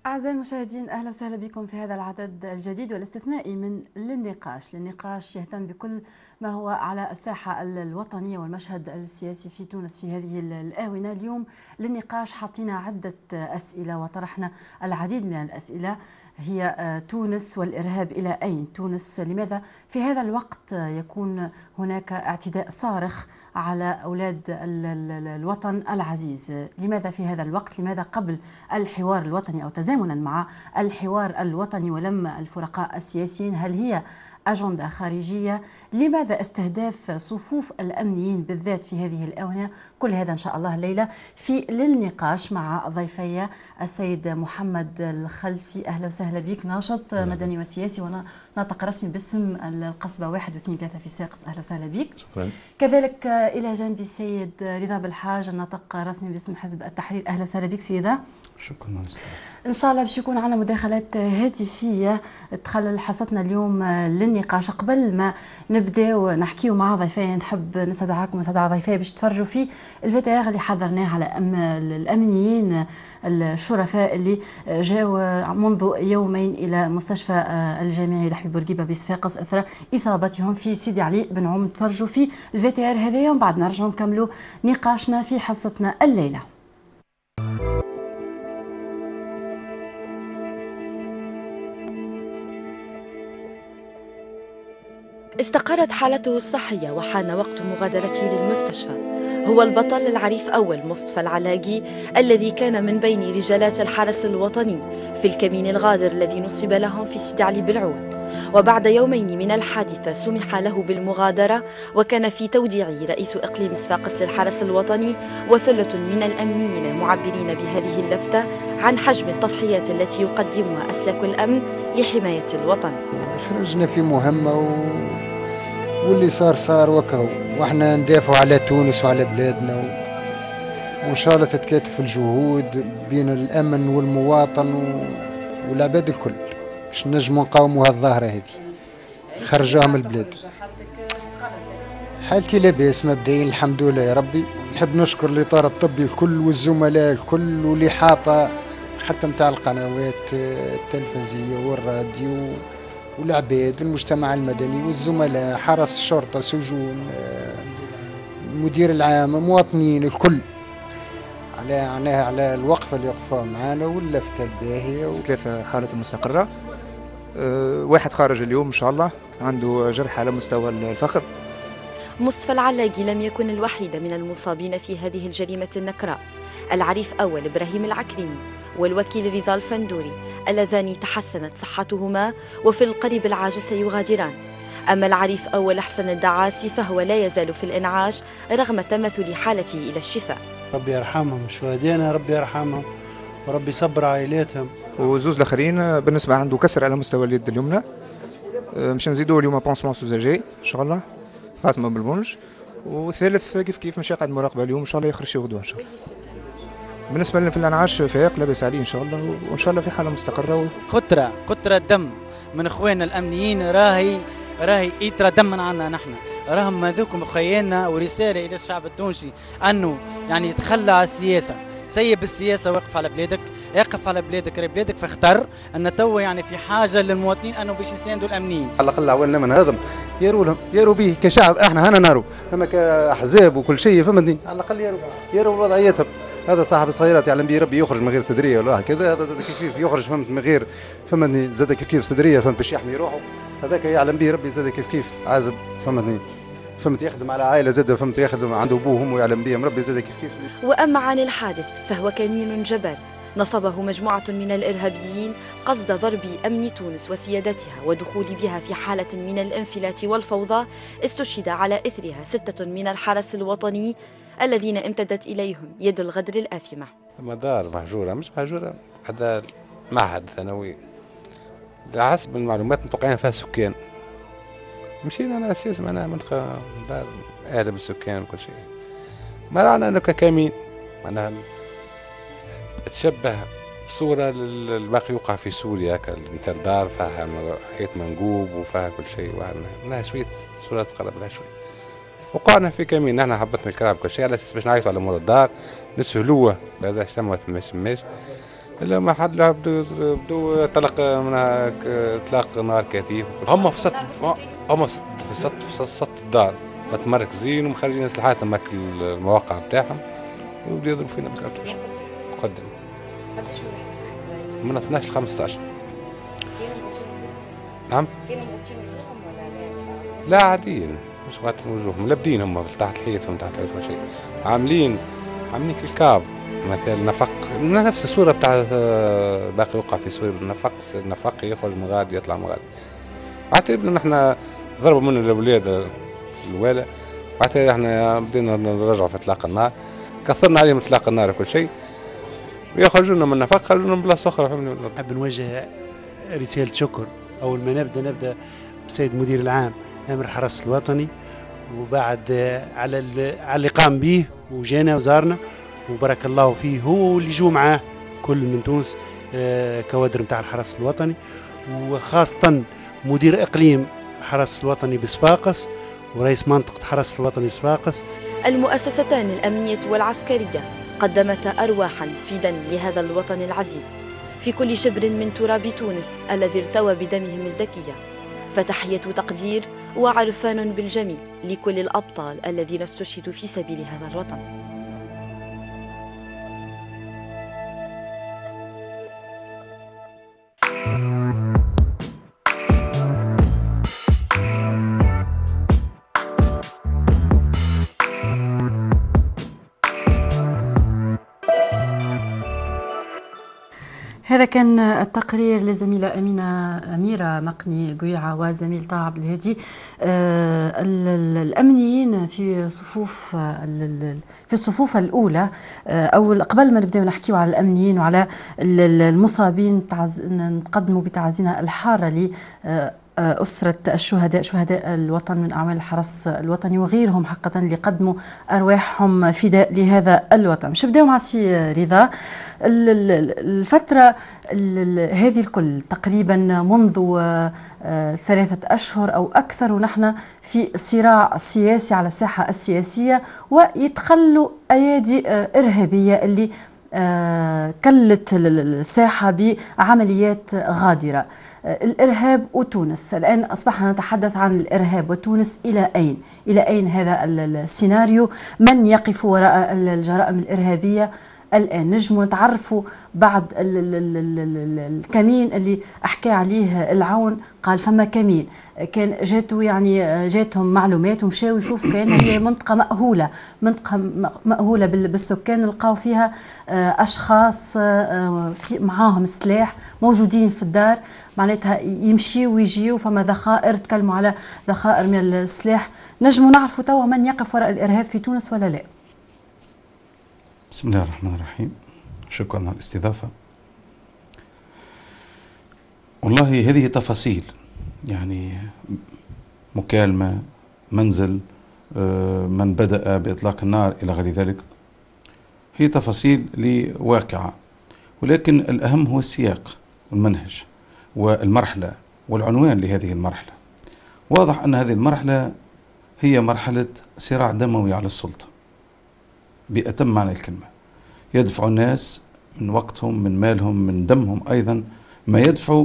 أعزائي المشاهدين، أهلا وسهلا بكم في هذا العدد الجديد والاستثنائي من للنقاش يهتم بكل ما هو على الساحة الوطنية والمشهد السياسي في تونس في هذه الآونة. اليوم للنقاش حطينا عدة أسئلة وطرحنا العديد من الأسئلة. هي تونس والإرهاب إلى أين؟ تونس لماذا في هذا الوقت يكون هناك اعتداء صارخ على أولاد الوطن العزيز؟ لماذا في هذا الوقت؟ لماذا قبل الحوار الوطني أو تزامنا مع الحوار الوطني ولم الفرقاء السياسيين؟ هل هي أجندة خارجية؟ لماذا استهداف صفوف الأمنيين بالذات في هذه الآونة؟ كل هذا إن شاء الله الليلة في للنقاش مع ضيفي السيد محمد الخلفي. أهلا وسهلا بك، ناشط مدني وسياسي وناطق رسمي باسم القصبة 1 و2 3 في صفاقس. أهلا وسهلا بك. شكرا. كذلك إلى جانبي السيد رضا بالحاج، الناطق رسمي باسم حزب التحرير. أهلا وسهلا بك سيدة. شكرا. ان شاء الله باش يكون عندنا مداخلات هاتفيه تخلل حصتنا اليوم للنقاش. قبل ما نبداو نحكيو مع ضيفي، نحب نستدعاكم ونستدعى ضيفي باش تفرجوا في الفيديو اللي حضرناه على الامنيين الشرفاء اللي جاوا منذ يومين الى مستشفى الجامعي لحبيب بورقيبه بصفاقس اثر اصابتهم في سيدي علي بن عم. تفرجوا في الفيديو هذايا ومن بعد نرجعوا نكملوا نقاشنا في حصتنا الليله. استقرت حالته الصحية وحان وقت مغادرته للمستشفى. هو البطل العريف أول مصطفى العلاقي الذي كان من بين رجالات الحرس الوطني في الكمين الغادر الذي نصب لهم في سيدي علي بالعون. وبعد يومين من الحادثة سمح له بالمغادرة، وكان في توديعه رئيس إقليم صفاقس للحرس الوطني وثلة من الأمنيين معبرين بهذه اللفتة عن حجم التضحيات التي يقدمها أسلاك الأمن لحماية الوطن. خرجنا في مهمة واللي صار وكهو، واحنا ندافعوا على تونس وعلى بلادنا وان شاء الله تتكاتف الجهود بين الامن والمواطن والعباد الكل باش نجموا نقاوموا هالظاهرة هذه خرجوها من البلاد. حالتي لاباس مبدئيا الحمد لله يا ربي. نحب نشكر الإطار الطبي الكل والزملاء الكل واللي حاطة حتى متاع القنوات التلفزية والراديو والعباد المجتمع المدني والزملاء حرس الشرطة سجون المدير العام مواطنين الكل على الوقفة اللي وقفوها معانا واللفتة الباهية. 3 حالات مستقرة، واحد خارج اليوم إن شاء الله عنده جرح على مستوى الفخذ. مصطفى العلاقي لم يكن الوحيد من المصابين في هذه الجريمة النكراء. العريف أول إبراهيم العكريمي والوكيل رضا الفندوري اللذان تحسنت صحتهما وفي القريب العاجل سيغادران. أما العريف أول حسن الدعاسي فهو لا يزال في الإنعاش رغم تمثل حالته إلى الشفاء. ربي يرحمهم شهدائنا، ربي يرحمهم وربي يصبر عائلاتهم. وزوز الآخرين بالنسبة عنده كسر على مستوى اليد اليمنى، مش نزيدوه اليوم بونسمون سوزاجي إن شاء الله خاتمة بالبنج. والثالث كيف مش قاعد مراقبة اليوم إن شاء الله يخرج غدوة إن شاء الله. بالنسبة في الانعاش فايق لاباس عليه إن شاء الله وإن شاء الله في حالة مستقرة. قطرة دم من إخواننا الأمنيين راهي إيترا دم من عنا نحن، راهم هذوكم خيالنا. ورسالة إلى الشعب التونسي أنه يعني يتخلى على السياسة، سيب السياسة وقف على بلادك، اقف على بلادك، راهي بلادك فاختر أن تو يعني في حاجة للمواطنين أنه باش يساندوا الأمنيين. على الأقل عوالنا من هضم ياروا لهم، ياروا به كشعب. احنا هنا ناروا فما كأحزاب وكل شيء فهمتني، على الأقل ياروا وضعيتهم. هذا صاحب الصغيرات يعلم به ربي يخرج من غير صدريه ولا هكذا، هذا زاد كيف يخرج فهمت من غير فهمتني، زاد كيف صدريه فهمت باش يحمي روحه. هذاك يعلم به ربي زاد كيف عازب فهمتني، فهمت يخدم على عائله زاد فهمت يخدم عنده ابوه وامه يعلم بهم ربي زاد كيف. واما عن الحادث فهو كمين جبان نصبه مجموعة من الإرهابيين قصد ضرب أمن تونس وسيادتها ودخول بها في حالة من الانفلات والفوضى. استشهد على إثرها 6 من الحرس الوطني الذين امتدت إليهم يد الغدر الآثمة. مدار مهجورة مش مهجورة، هذا معهد ثانوي حسب المعلومات متوقعين فيها سكان. مشينا على أساس معناها منطقة دار أهل بالسكان وكل شيء. ما رأينا أنه ككمين معناها تشبه بصورة الباقي يوقع في سوريا كمثال دار فيها حيط منقوب وفيها كل شيء، وعندنا شوية صورة تقرب لها شوي. وقعنا في كمين نحن حبطنا الكلام كل شيء على اساس باش نعيطوا على امور الدار نسهلوه، هذا سموه ماش الا ما حد لا بدو طلق من اطلاق نار كثيف. هم في سط الدار متمركزين ومخرجين اسلحتهم هاك المواقع بتاعهم، وبدأوا يضربوا فينا بالكرتوش مقدم. من 12 ل 15. نعم؟ كانوا مغطين وجوههم ولا لا؟ عاديين، مش غاطين وجوههم، ملبدين هم تحت الحيط ومن تحت الحيط وشيء. عاملين كالكاب مثلا نفق، نفس الصورة بتاع باقي وقع في سوريا بالنفق يخرج من غادي يطلع من غادي. اعتبرنا نحن ضربوا منا الاولاد الوالا، بعدين احنا بدينا نرجعوا في اطلاق النار، كثرنا عليهم اطلاق النار وكل شيء، ويخرجونا من النفق خرجونا من بلاصه اخرى. فهمني؟ نحب نوجه رسالة شكر أول ما نبدأ بسيد مدير العام أمر الحرس الوطني، وبعد على اللي قام به وجانا وزارنا وبارك الله فيه، هو اللي جو معاه كل من تونس كوادر نتاع الحرس الوطني، وخاصة مدير إقليم الحرس الوطني بصفاقس ورئيس منطقة حرس الوطني صفاقس. المؤسستان الأمنية والعسكرية قدمتا أرواحا فداء لهذا الوطن العزيز في كل شبر من تراب تونس الذي ارتوى بدمهم الزكية. فتحية تقدير وعرفان بالجميل لكل الأبطال الذين استشهدوا في سبيل هذا الوطن. هذا كان التقرير لزميلة أميرة مقني قويعة وزميل طه عبد الهادي. الأمنيين في الصفوف الأولى، أو قبل ما نبدأ نحكيو على الأمنيين وعلى المصابين نقدموا بتعازينا الحارة ل أسرة الشهداء، شهداء الوطن من أعمال الحرس الوطني وغيرهم حقا اللي قدموا أرواحهم فداء لهذا الوطن. مش نبداو مع سي رضا. الفترة هذه الكل تقريبا منذ 3 أشهر أو أكثر ونحن في صراع سياسي على الساحة السياسية، ويتخلوا أيادي إرهابية اللي كلت الساحة بعمليات غادرة. الإرهاب وتونس، الآن أصبحنا نتحدث عن الإرهاب وتونس. إلى أين هذا السيناريو؟ من يقف وراء الجرائم الإرهابية الآن؟ نجموا نتعرفوا بعد الكمين اللي أحكى عليه العون، قال فما كمين كان جاتهم معلومات ومشاو يشوف كان هي منطقة مأهولة بالسكان، لقاو فيها أشخاص معاهم سلاح موجودين في الدار، معناتها يمشيوا ويجيوا، فما ذخائر، تكلموا على ذخائر من السلاح. نجموا نعرفوا توا من يقف وراء الإرهاب في تونس ولا لا؟ بسم الله الرحمن الرحيم، شكرا على الاستضافة. والله هذه تفاصيل، يعني مكالمة، منزل، من بدأ بإطلاق النار إلى غير ذلك، هي تفاصيل لواقعة، ولكن الأهم هو السياق والمنهج والمرحلة والعنوان لهذه المرحلة. واضح أن هذه المرحلة هي مرحلة صراع دموي على السلطة بأتم معنى الكلمة. يدفع الناس من وقتهم، من مالهم، من دمهم أيضا، ما يدفعوا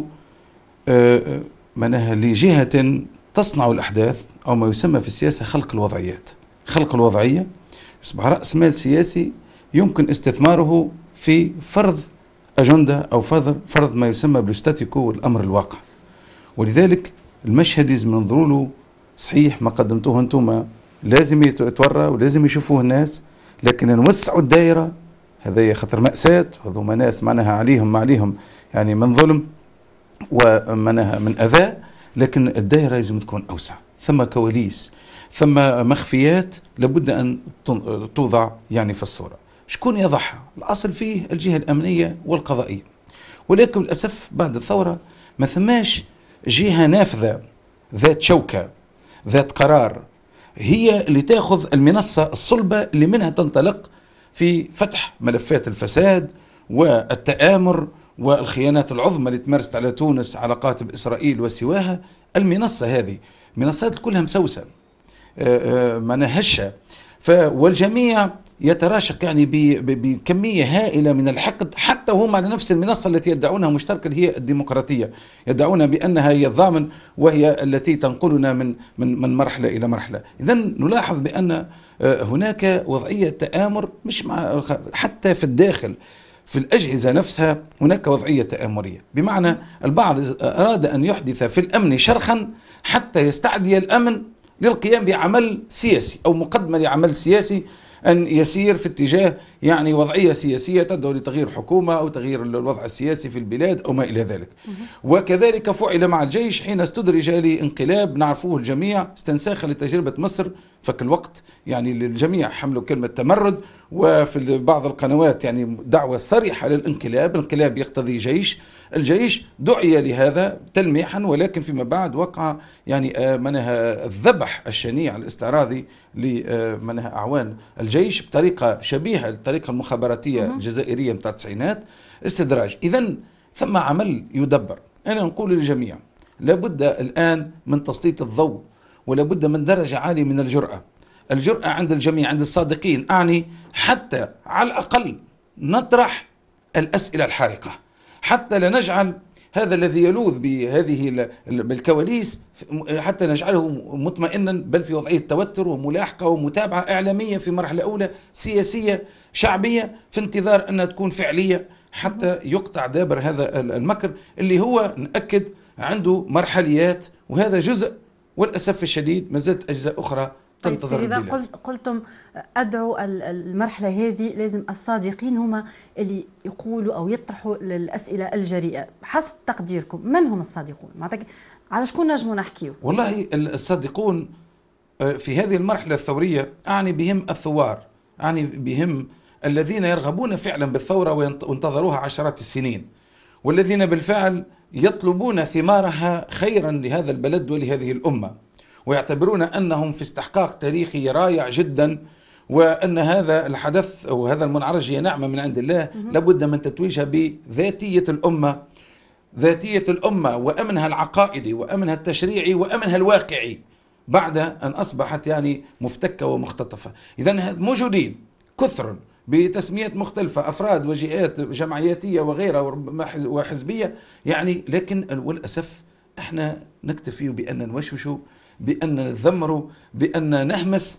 منها لجهة تصنع الأحداث، أو ما يسمى في السياسة خلق الوضعيات. خلق الوضعية يصبح رأس مال سياسي يمكن استثماره في فرض أجندة أو فرض ما يسمى بالستاتيكو والأمر الواقع. ولذلك المشهد لازم ننظروا له صحيح، ما قدمتوه أنتم لازم يتورى ولازم يشوفوه الناس، لكن نوسعوا الدائرة. هذا خطر مأساة، هذوما ناس معناها عليهم يعني من ظلم ومنها من أذى، لكن الدائرة لازم تكون أوسع. ثم كواليس، ثم مخفيات لابد أن توضع يعني في الصورة. شكون يضعها؟ الأصل فيه الجهة الأمنية والقضائية، ولكن للأسف بعد الثورة ما ثماش جهة نافذة ذات شوكة ذات قرار هي اللي تأخذ المنصة الصلبة اللي منها تنطلق في فتح ملفات الفساد والتآمر والخيانات العظمى اللي تمارست على تونس، علاقات بإسرائيل وسواها. المنصة هذه منصات كلها مسوسة، معناها هشة، والجميع يتراشق يعني بكمية هائلة من الحقد، حتى وهم على نفس المنصة التي يدعونها مشتركة هي الديمقراطية، يدعون بأنها هي الضامن وهي التي تنقلنا من مرحلة إلى مرحلة. إذن نلاحظ بأن هناك وضعية تآمر مش مع حتى في الداخل في الأجهزة نفسها، هناك وضعية تآمرية، بمعنى البعض أراد أن يحدث في الأمن شرخا حتى يستعدي الأمن للقيام بعمل سياسي أو مقدمة لعمل سياسي، أن يسير في اتجاه يعني وضعية سياسية تدعو لتغيير حكومة أو تغيير الوضع السياسي في البلاد أو ما إلى ذلك. وكذلك فعل مع الجيش حين استدرج لانقلاب نعرفوه الجميع، استنساخا لتجربة مصر فك الوقت، يعني للجميع حملوا كلمة تمرد، وفي بعض القنوات يعني دعوة صريحة للانقلاب، الانقلاب يقتضي جيش، الجيش دعي لهذا تلميحا، ولكن فيما بعد وقع يعني منها الذبح الشنيع الاستعراضي لمنها أعوان الجيش بطريقة شبيهة للطريقة المخابراتية الجزائرية متاع التسعينات، استدراج. إذن ثم عمل يدبر. أنا نقول للجميع لابد الآن من تسليط الضوء، ولابد من درجة عالية من الجرأة. الجرأة عند الجميع، عند الصادقين أعني، حتى على الأقل نطرح الأسئلة الحارقة، حتى لا نجعل هذا الذي يلوذ بهذه الكواليس حتى نجعله مطمئنا، بل في وضعية توتر وملاحقة ومتابعة إعلامية في مرحلة أولى، سياسية شعبية، في انتظار أنها تكون فعلية حتى يقطع دابر هذا المكر اللي هو نأكد عنده مرحليات، وهذا جزء والأسف الشديد ما زالت أجزاء أخرى تنتظر البلاد. إذا قلتم أدعو المرحلة هذه لازم الصادقين هم اللي يقولوا أو يطرحوا الأسئلة الجريئة، حسب تقديركم من هم الصادقون؟ على شكون نجموا نحكيو؟ والله الصادقون في هذه المرحلة الثورية أعني بهم الثوار، أعني بهم الذين يرغبون فعلا بالثورة وانتظروها عشرات السنين، والذين بالفعل يطلبون ثمارها خيرا لهذا البلد ولهذه الأمة، ويعتبرون أنهم في استحقاق تاريخي رائع جدا، وأن هذا الحدث أو هذا المنعرج هي نعمة من عند الله لابد من تتويجها بذاتية الأمة، ذاتية الأمة وأمنها العقائدي وأمنها التشريعي وأمنها الواقعي بعد أن أصبحت يعني مفتكة ومختطفة. إذن موجودين كثر بتسميات مختلفة، أفراد وجهات جمعياتية وغيرها وحزبية يعني، لكن والأسف احنا نكتفي بأن نوشوشوا، بأن نذمروا، بأن نهمس،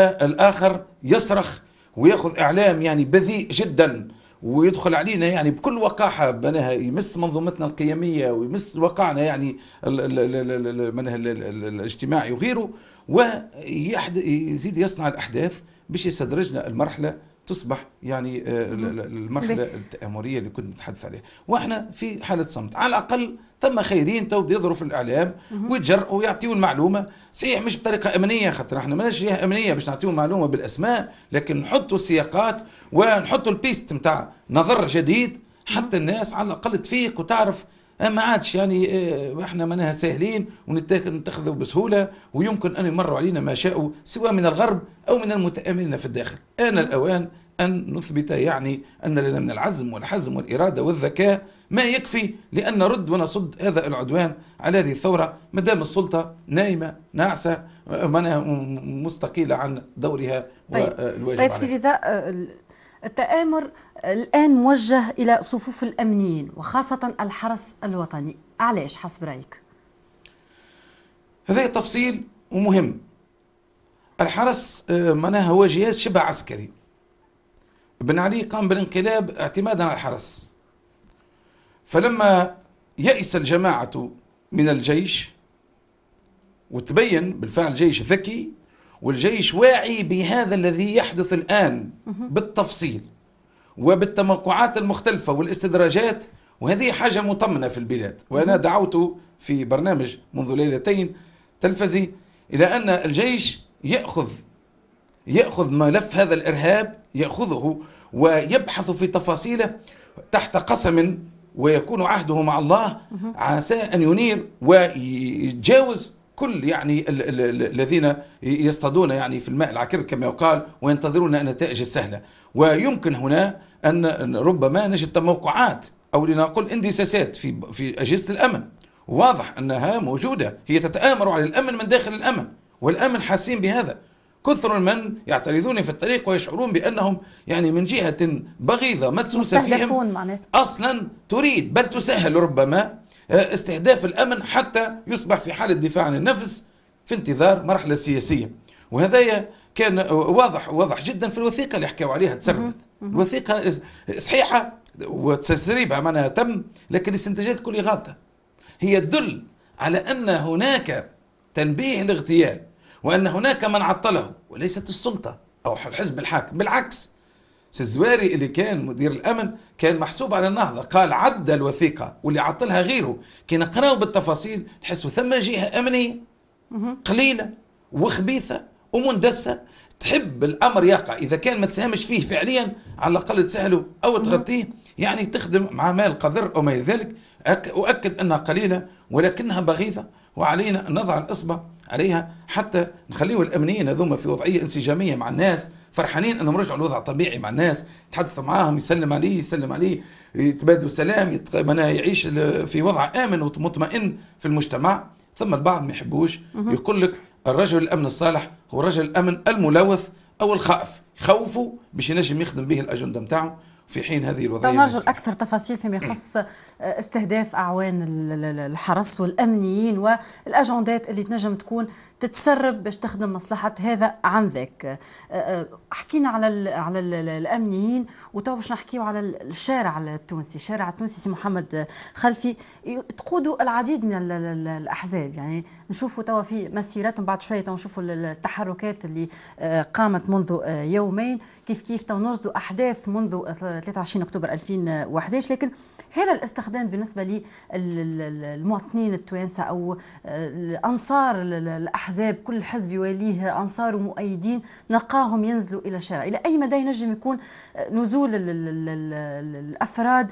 والآخر يصرخ ويأخذ إعلام يعني بذيء جدا ويدخل علينا يعني بكل وقاحة، بناها يمس منظومتنا القيمية ويمس واقعنا يعني الاجتماعي وغيره، ويزيد يصنع الأحداث باش يستدرجنا المرحلة تصبح يعني المرحلة التآمرية اللي كنت نتحدث عليها، واحنا في حالة صمت. على الأقل ثم خيرين تو يظهروا في الإعلام ويتجرؤوا ويعطيوا المعلومة، صحيح مش بطريقة أمنية، خاطر احنا مالناش جهة أمنية باش نعطيوا معلومة بالأسماء، لكن نحطوا السياقات ونحطوا البيست نتاع نظر جديد حتى الناس على الأقل تفيق وتعرف ما عادش يعني احنا منها سهلين ونتخذوا بسهولة، ويمكن أن يمروا علينا ما شاءوا سواء من الغرب أو من المتآمرين في الداخل. آن الأوان أن نثبت يعني أن لنا من العزم والحزم والإرادة والذكاء ما يكفي لأن نرد ونصد هذا العدوان على هذه الثورة، مدام السلطة نايمة ناعسة مستقيلة عن دورها والواجب عليها. سيدي التآمر الآن موجه إلى صفوف الأمنيين وخاصة الحرس الوطني، علاش حسب رأيك؟ هذا تفصيل ومهم. الحرس معناها هو جهاز شبه عسكري، بن علي قام بالانقلاب اعتمادا على الحرس، فلما يئس الجماعة من الجيش وتبين بالفعل جيش ذكي والجيش واعي بهذا الذي يحدث الآن بالتفصيل وبالتوقعات المختلفة والاستدراجات، وهذه حاجة مطمنة في البلاد. وأنا دعوت في برنامج منذ ليلتين تلفزي إلى أن الجيش يأخذ ملف هذا الإرهاب، يأخذه ويبحث في تفاصيله تحت قسم ويكون عهده مع الله، عسى أن ينير ويتجاوز كل يعني الذين يصطادون يعني في الماء العكر كما يقال وينتظرون النتائج السهلة. ويمكن هنا أن ربما نجد تموقعات أو لنقول اندساسات في أجهزة الأمن، واضح أنها موجودة، هي تتآمر على الأمن من داخل الأمن، والأمن حاسين بهذا. كثر من يعترضون في الطريق ويشعرون بأنهم يعني من جهة بغيضة مدسوسة فيهم أصلا تريد بل تسهل ربما استهداف الأمن حتى يصبح في حالة دفاع عن النفس في انتظار مرحلة سياسية. وهذا كان واضح جدا في الوثيقة اللي حكاوا عليها تسربت. الوثيقة صحيحة وتسريبها معناها تم، لكن الاستنتاجات كلها غلطة. هي تدل على أن هناك تنبيه الاغتيال وأن هناك من عطله وليست السلطة أو الحزب الحاكم. بالعكس، الزواري اللي كان مدير الأمن كان محسوب على النهضة، قال عدى الوثيقة واللي عطلها غيره. كي نقراو بالتفاصيل نحسوا ثم جهة أمنية قليلة وخبيثة ومندسة تحب الأمر يقع، إذا كان ما تساهمش فيه فعليا على الأقل تسهله أو تغطيه، يعني تخدم مع مال قذر أو ما إلى ذلك. أؤكد أنها قليلة ولكنها بغيضة، وعلينا أن نضع الإصبع عليها حتى نخليه الأمنيين هذوما في وضعية انسجامية مع الناس، فرحانين أنهم رجعوا الوضع طبيعي مع الناس، يتحدثوا معاهم، يسلم عليه يتبادلوا سلام، يعيش في وضع آمن ومطمئن في المجتمع. ثم البعض ما يحبوش، يقول لك الرجل الأمن الصالح هو رجل الأمن الملوث أو الخائف، يخوفوا باش ينجم يخدم به الأجندة نتاعه في حين هذه الوضعية. نرجو أكثر تفاصيل فيما يخص استهداف أعوان الحرس والأمنيين والأجندات اللي تنجم تكون تتسرب باش تخدم مصلحة هذا عن ذاك. حكينا على الأمنيين، وتو باش نحكيو على الشارع التونسي. الشارع التونسي سي محمد خلفي تقودوا العديد من الأحزاب، يعني نشوفوا توا في مسيراتهم، بعد شوية نشوفوا التحركات اللي قامت منذ يومين، كيف تو نرصدوا أحداث منذ 23 أكتوبر 2011. لكن هذا الاستخدام بالنسبة للمواطنين التوانسة أو أنصار الأحزاب، كل حزب يواليه أنصار ومؤيدين، نلقاهم ينزلوا إلى الشارع. إلى أي مدى ينجم يكون نزول الأفراد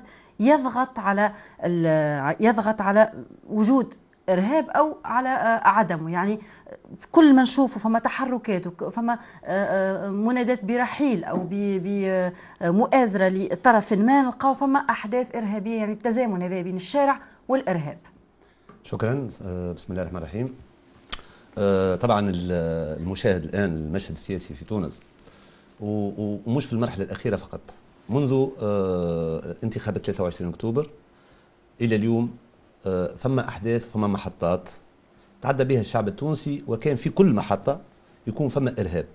يضغط على وجود إرهاب أو على عدمه؟ يعني كل ما نشوفه فما تحركات وفما منادات برحيل أو بمؤازرة لطرف ما، نلقاو فما أحداث إرهابية، يعني التزامن هذا بين الشارع والإرهاب. شكرا. بسم الله الرحمن الرحيم. طبعا المشاهد الآن المشهد السياسي في تونس، ومش في المرحلة الأخيرة فقط، منذ انتخابات 23 أكتوبر إلى اليوم فما أحداث، فما محطات تعدى بها الشعب التونسي، وكان في كل محطة يكون فما إرهاب.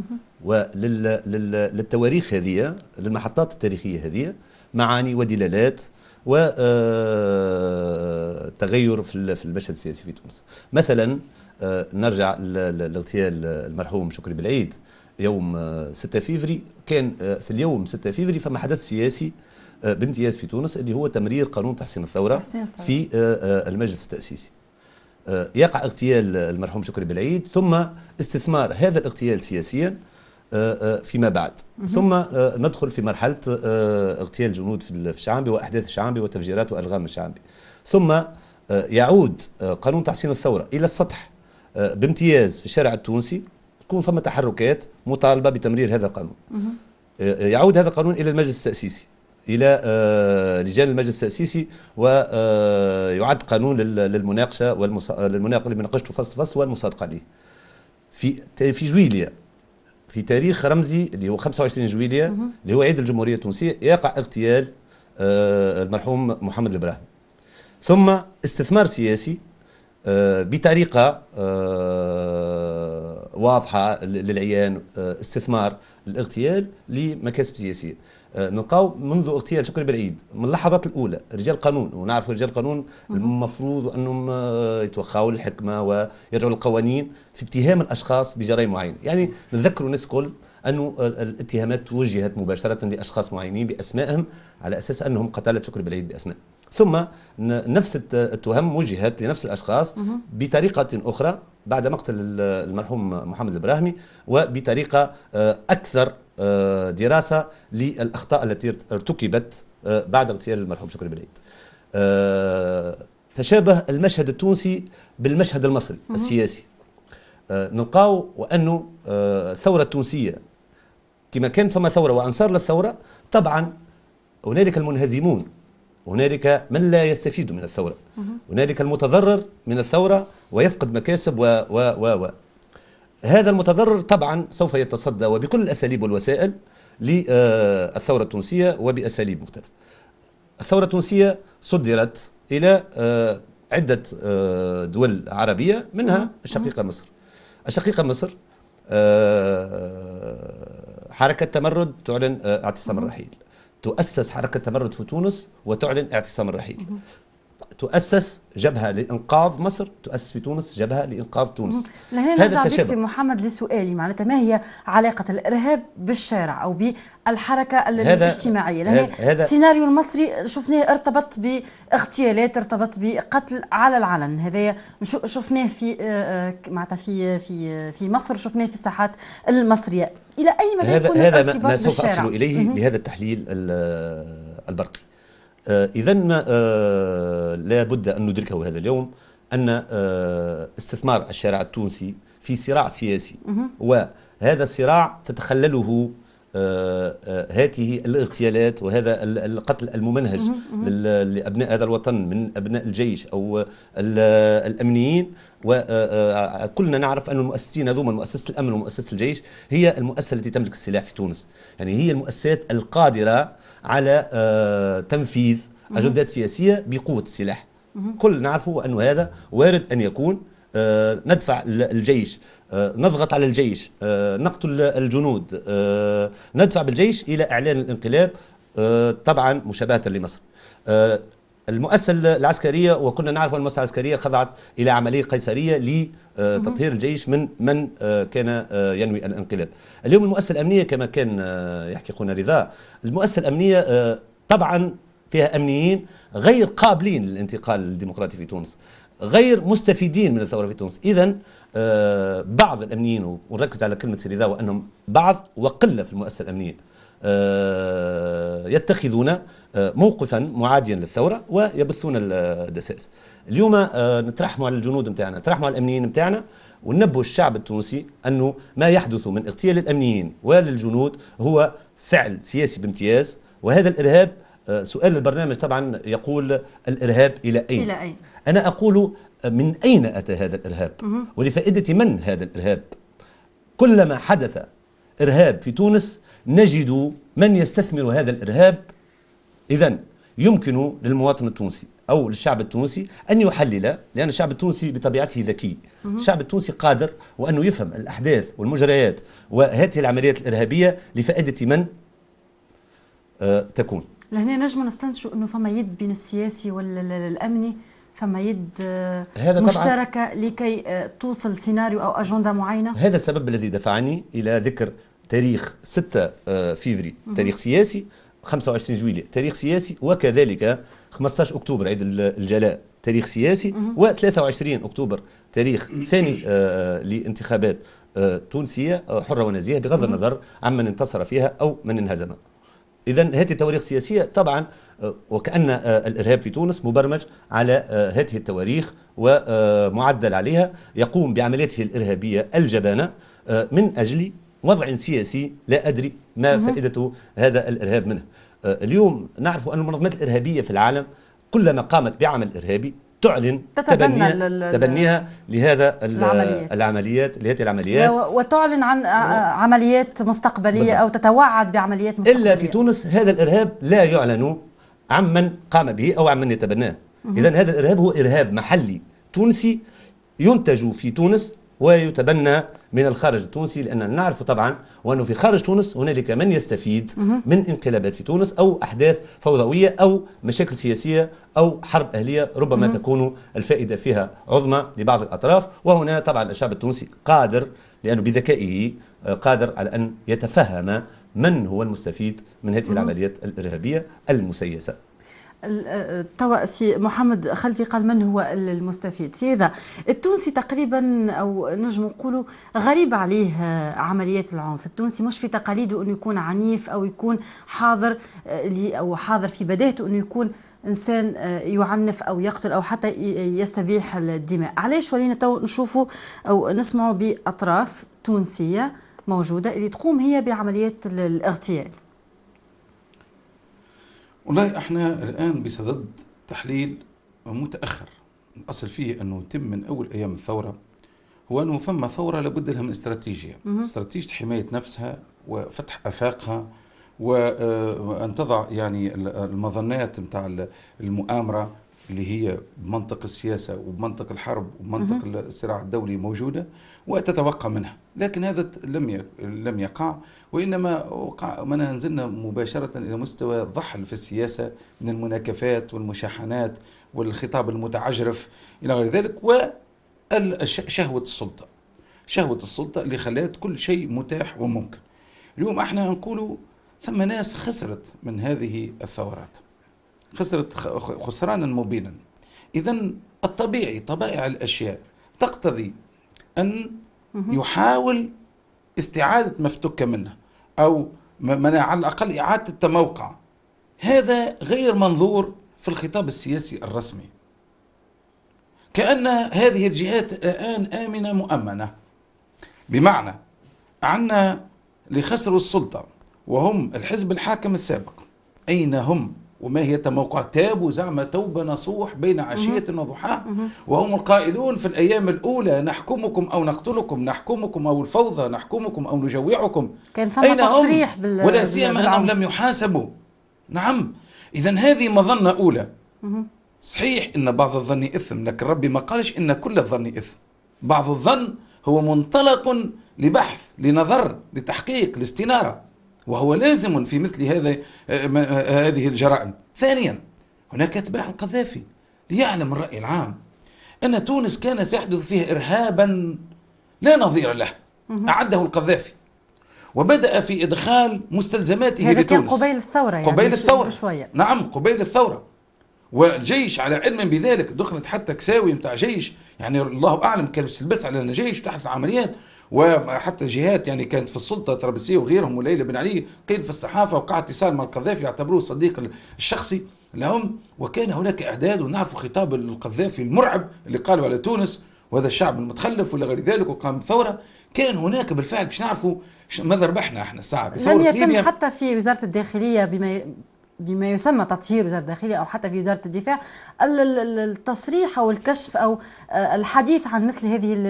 وللتواريخ هذه، للمحطات التاريخية هذه، معاني ودلالات وتغير في المشهد السياسي في تونس. مثلا نرجع لاغتيال المرحوم شكري بالعيد يوم 6 فيفري. كان في اليوم 6 فيفري فما حدث سياسي بامتياز في تونس، اللي هو تمرير قانون تحسين الثورة في المجلس التأسيسي. يقع اغتيال المرحوم شكري بالعيد، ثم استثمار هذا الاغتيال سياسيا فيما بعد، ثم ندخل في مرحلة اغتيال الجنود في الشعبي وأحداث الشعبي وتفجيرات وألغام الشعبي، ثم يعود قانون تحسين الثورة إلى السطح بامتياز في الشارع التونسي، تكون فما تحركات مطالبة بتمرير هذا القانون. يعود هذا القانون إلى المجلس التأسيسي، إلى لجان المجلس التأسيسي، ويعد قانون للمناقشة اللي مناقشته فصل والمصادقة عليه. في جويلية، في تاريخ رمزي اللي هو 25 جويلية اللي هو عيد الجمهورية التونسية، يقع اغتيال المرحوم محمد البراهمي. ثم استثمار سياسي بطريقة واضحة للعيان، استثمار الاغتيال لمكاسب سياسية. نلقاو منذ اغتيال شكري بالعيد من اللحظات الأولى رجال قانون، ونعرف رجال قانون المفروض أنهم يتوخاوا الحكمة ويرجعوا للقوانين في اتهام الأشخاص بجرائم معينة. يعني نذكروا الناس الكل أنه الاتهامات وجهت مباشرة لأشخاص معينين بأسمائهم على أساس أنهم قتلة شكري بالعيد بأسماء، ثم نفس التهم وجهت لنفس الأشخاص بطريقة أخرى بعد مقتل المرحوم محمد البراهمي، وبطريقة أكثر دراسة للأخطاء التي ارتكبت بعد اغتيال المرحوم شكري بالعيد. تشابه المشهد التونسي بالمشهد المصري السياسي. نلقاو وأنه الثورة التونسية كما كانت فما ثورة وأنصار للثورة، طبعا هنالك المنهزمون، هنالك من لا يستفيد من الثورة، هنالك المتضرر من الثورة ويفقد مكاسب و هذا المتضرر طبعا سوف يتصدى وبكل الأساليب والوسائل للثورة التونسية وبأساليب مختلفة. الثورة التونسية صدرت إلى عدة دول عربية منها الشقيقة مصر. الشقيقة مصر حركة تمرد تعلن اعتصام الرحيل، تؤسس حركة تمرد في تونس وتعلن اعتصام الرحيل، تؤسس جبهة لإنقاذ مصر، تؤسس في تونس جبهة لإنقاذ تونس. لهنا نرجع بك سي محمد لسؤالي، معناتها ما هي علاقة الإرهاب بالشارع أو بالحركة الاجتماعية؟ لأن السيناريو المصري شفناه ارتبط باغتيالات، ارتبط بقتل على العلن، هذا شفناه في معناتها في مصر، شفناه في الساحات المصرية. إلى أي مدى يكون الارتباط بالشارع؟ ما سوف أصل إليه بهذا التحليل البرقي. إذا لا بد أن ندركه هذا اليوم أن استثمار الشارع التونسي في صراع سياسي، وهذا الصراع تتخلله هذه الاغتيالات وهذا القتل الممنهج لأبناء هذا الوطن من أبناء الجيش أو الأمنيين. وكلنا نعرف أن المؤسسين هذوما، مؤسسة الأمن ومؤسسة الجيش، هي المؤسسة التي تملك السلاح في تونس، يعني هي المؤسسات القادرة على تنفيذ أجندات سياسية بقوة السلاح. كل نعرفه أنه هذا وارد أن يكون. ندفع الجيش، نضغط على الجيش، نقتل الجنود، ندفع بالجيش إلى إعلان الانقلاب، طبعا مشابهة لمصر. المؤسسة العسكرية، وكنا نعرف أن المؤسسة العسكرية خضعت إلى عملية قيصرية لتطهير الجيش من كان ينوي الانقلاب. اليوم المؤسسة الأمنية كما كان يحكي أخونا رضا، المؤسسة الأمنية طبعا فيها أمنيين غير قابلين للانتقال الديمقراطي في تونس، غير مستفيدين من الثورة في تونس. إذن بعض الأمنيين، ونركز على كلمة رضا وأنهم بعض وقلة في المؤسسة الأمنية، يتخذون موقفا معاديا للثورة ويبثون الدسائس. اليوم نترحموا على الجنود متاعنا، نترحموا على الأمنيين متاعنا، وننبه الشعب التونسي أنه ما يحدث من اغتيال الأمنيين وللجنود هو فعل سياسي بامتياز. وهذا الإرهاب، سؤال البرنامج طبعا يقول الإرهاب إلى أين؟ إلى أين؟ أنا أقول من أين أتى هذا الإرهاب؟ ولفائدة من هذا الإرهاب؟ كلما حدث إرهاب في تونس نجد من يستثمر هذا الإرهاب. إذن يمكن للمواطن التونسي أو للشعب التونسي أن يحلل، لأن الشعب التونسي بطبيعته ذكي، الشعب التونسي قادر وأنه يفهم الأحداث والمجريات وهذه العمليات الإرهابية لفائدة من تكون. لهنا نجم نستنتجوا أنه فما يد بين السياسي والأمني، فما يد مشتركة لكي توصل سيناريو أو أجندة معينة. هذا السبب الذي دفعني إلى ذكر تاريخ 6 فيفري تاريخ سياسي، 25 جويلية تاريخ سياسي، وكذلك 15 أكتوبر عيد الجلاء تاريخ سياسي، و23 أكتوبر تاريخ ثاني لانتخابات تونسية حرة ونزيهة بغض النظر عمن انتصر فيها أو من انهزم. إذن هذه التواريخ السياسية طبعا، وكأن الإرهاب في تونس مبرمج على هذه التواريخ ومعدل عليها، يقوم بعملياته الإرهابية الجبانة من أجل وضع سياسي لا أدري ما فائدة هذا الإرهاب منه. اليوم نعرف أن المنظمات الإرهابية في العالم كلما قامت بعمل إرهابي تعلن تبنيها لهذا العمليات وتعلن عن عمليات مستقبلية أو تتوعد بعمليات مستقبلية. إلا في تونس هذا الإرهاب لا يعلن عمن قام به أو عمن يتبناه. إذن هذا الإرهاب هو إرهاب محلي تونسي ينتج في تونس ويتبنى من الخارج التونسي، لأننا نعرف طبعا وأنه في خارج تونس هنالك من يستفيد من انقلابات في تونس أو أحداث فوضوية أو مشاكل سياسية أو حرب أهلية ربما تكون الفائدة فيها عظمى لبعض الأطراف. وهنا طبعا الشعب التونسي قادر، لأنه بذكائه قادر على أن يتفهم من هو المستفيد من هذه العمليات الإرهابية المسيسة. توا سي محمد خلفي قال من هو المستفيد. سيدا التونسي تقريبا او نجم نقولوا غريب عليه عمليات العنف. التونسي مش في تقاليده انه يكون عنيف او يكون حاضر او حاضر في بداهته انه يكون انسان يعنف او يقتل او حتى يستبيح الدماء. علاش ولينا تو نشوفوا او نسمعوا باطراف تونسيه موجوده اللي تقوم هي بعمليات الاغتيال؟ والله احنا الان بصدد تحليل متاخر. الاصل فيه انه تم من اول ايام الثوره هو أنه فما ثورة لابد لها من استراتيجية، استراتيجية حماية نفسها وفتح آفاقها، وأن تضع يعني المظنات نتاع المؤامرة اللي هي بمنطق السياسة وبمنطق الحرب وبمنطق الصراع الدولي موجودة، وتتوقع منها. لكن هذا لم يقع، وإنما وقع منها نزلنا مباشرة إلى مستوى ضحل في السياسة من المناكفات والمشاحنات والخطاب المتعجرف إلى غير ذلك، وشهوة السلطة، شهوة السلطة اللي خلت كل شيء متاح وممكن. اليوم احنا نقولوا ثم ناس خسرت من هذه الثورات، خسرت خسرانا مبينا. إذن الطبيعي طبائع الأشياء تقتضي أن يحاول استعادة ما افتك منه، أو على الأقل إعادة التموقع. هذا غير منظور في الخطاب السياسي الرسمي، كأن هذه الجهات الآن آمنة مؤمنة، بمعنى عنا اللي خسروا السلطة وهم الحزب الحاكم السابق، أين هم وما هي تموقع؟ تابوا زعم توبة نصوح بين عشية وضحاها، وهم القائلون في الأيام الأولى نحكمكم أو نقتلكم، نحكمكم أو الفوضى، نحكمكم أو نجوعكم. كان فما تصريح ولا سيما أنهم لم يحاسبوا. نعم، إذن هذه مظنة أولى. صحيح إن بعض الظن إثم، لكن ربي ما قالش إن كل الظن إثم. بعض الظن هو منطلق لبحث، لنظر، لتحقيق، لاستنارة، وهو لازم في مثل هذه الجرائم. ثانيا، هناك أتباع القذافي. ليعلم الرأي العام أن تونس كان سيحدث فيها إرهابا لا نظير له أعده القذافي، وبدأ في إدخال مستلزماته لتونس. هذا قبيل الثورة، يعني قبيل الثورة شوية. نعم، قبيل الثورة. والجيش على علم بذلك، دخلت حتى كساوي متاع جيش، يعني الله أعلم كانوا يلبس على الجيش تحت عمليات، وحتى جهات يعني كانت في السلطة طرابلسية وغيرهم، وليلى بن علي قيل في الصحافة وقع اتصال مع القذافي يعتبروه الصديق الشخصي لهم. وكان هناك إعداد، ونعرف خطاب القذافي المرعب اللي قالوا على تونس وهذا الشعب المتخلف ولا غير ذلك، وقام بثورة. كان هناك بالفعل باش نعرفوا ماذا ربحنا احنا الساعة بثورة لم يتم ليبيا. حتى في وزارة الداخلية بما يسمى تطهير وزارة الداخلية، أو حتى في وزارة الدفاع التصريح أو الكشف أو الحديث عن مثل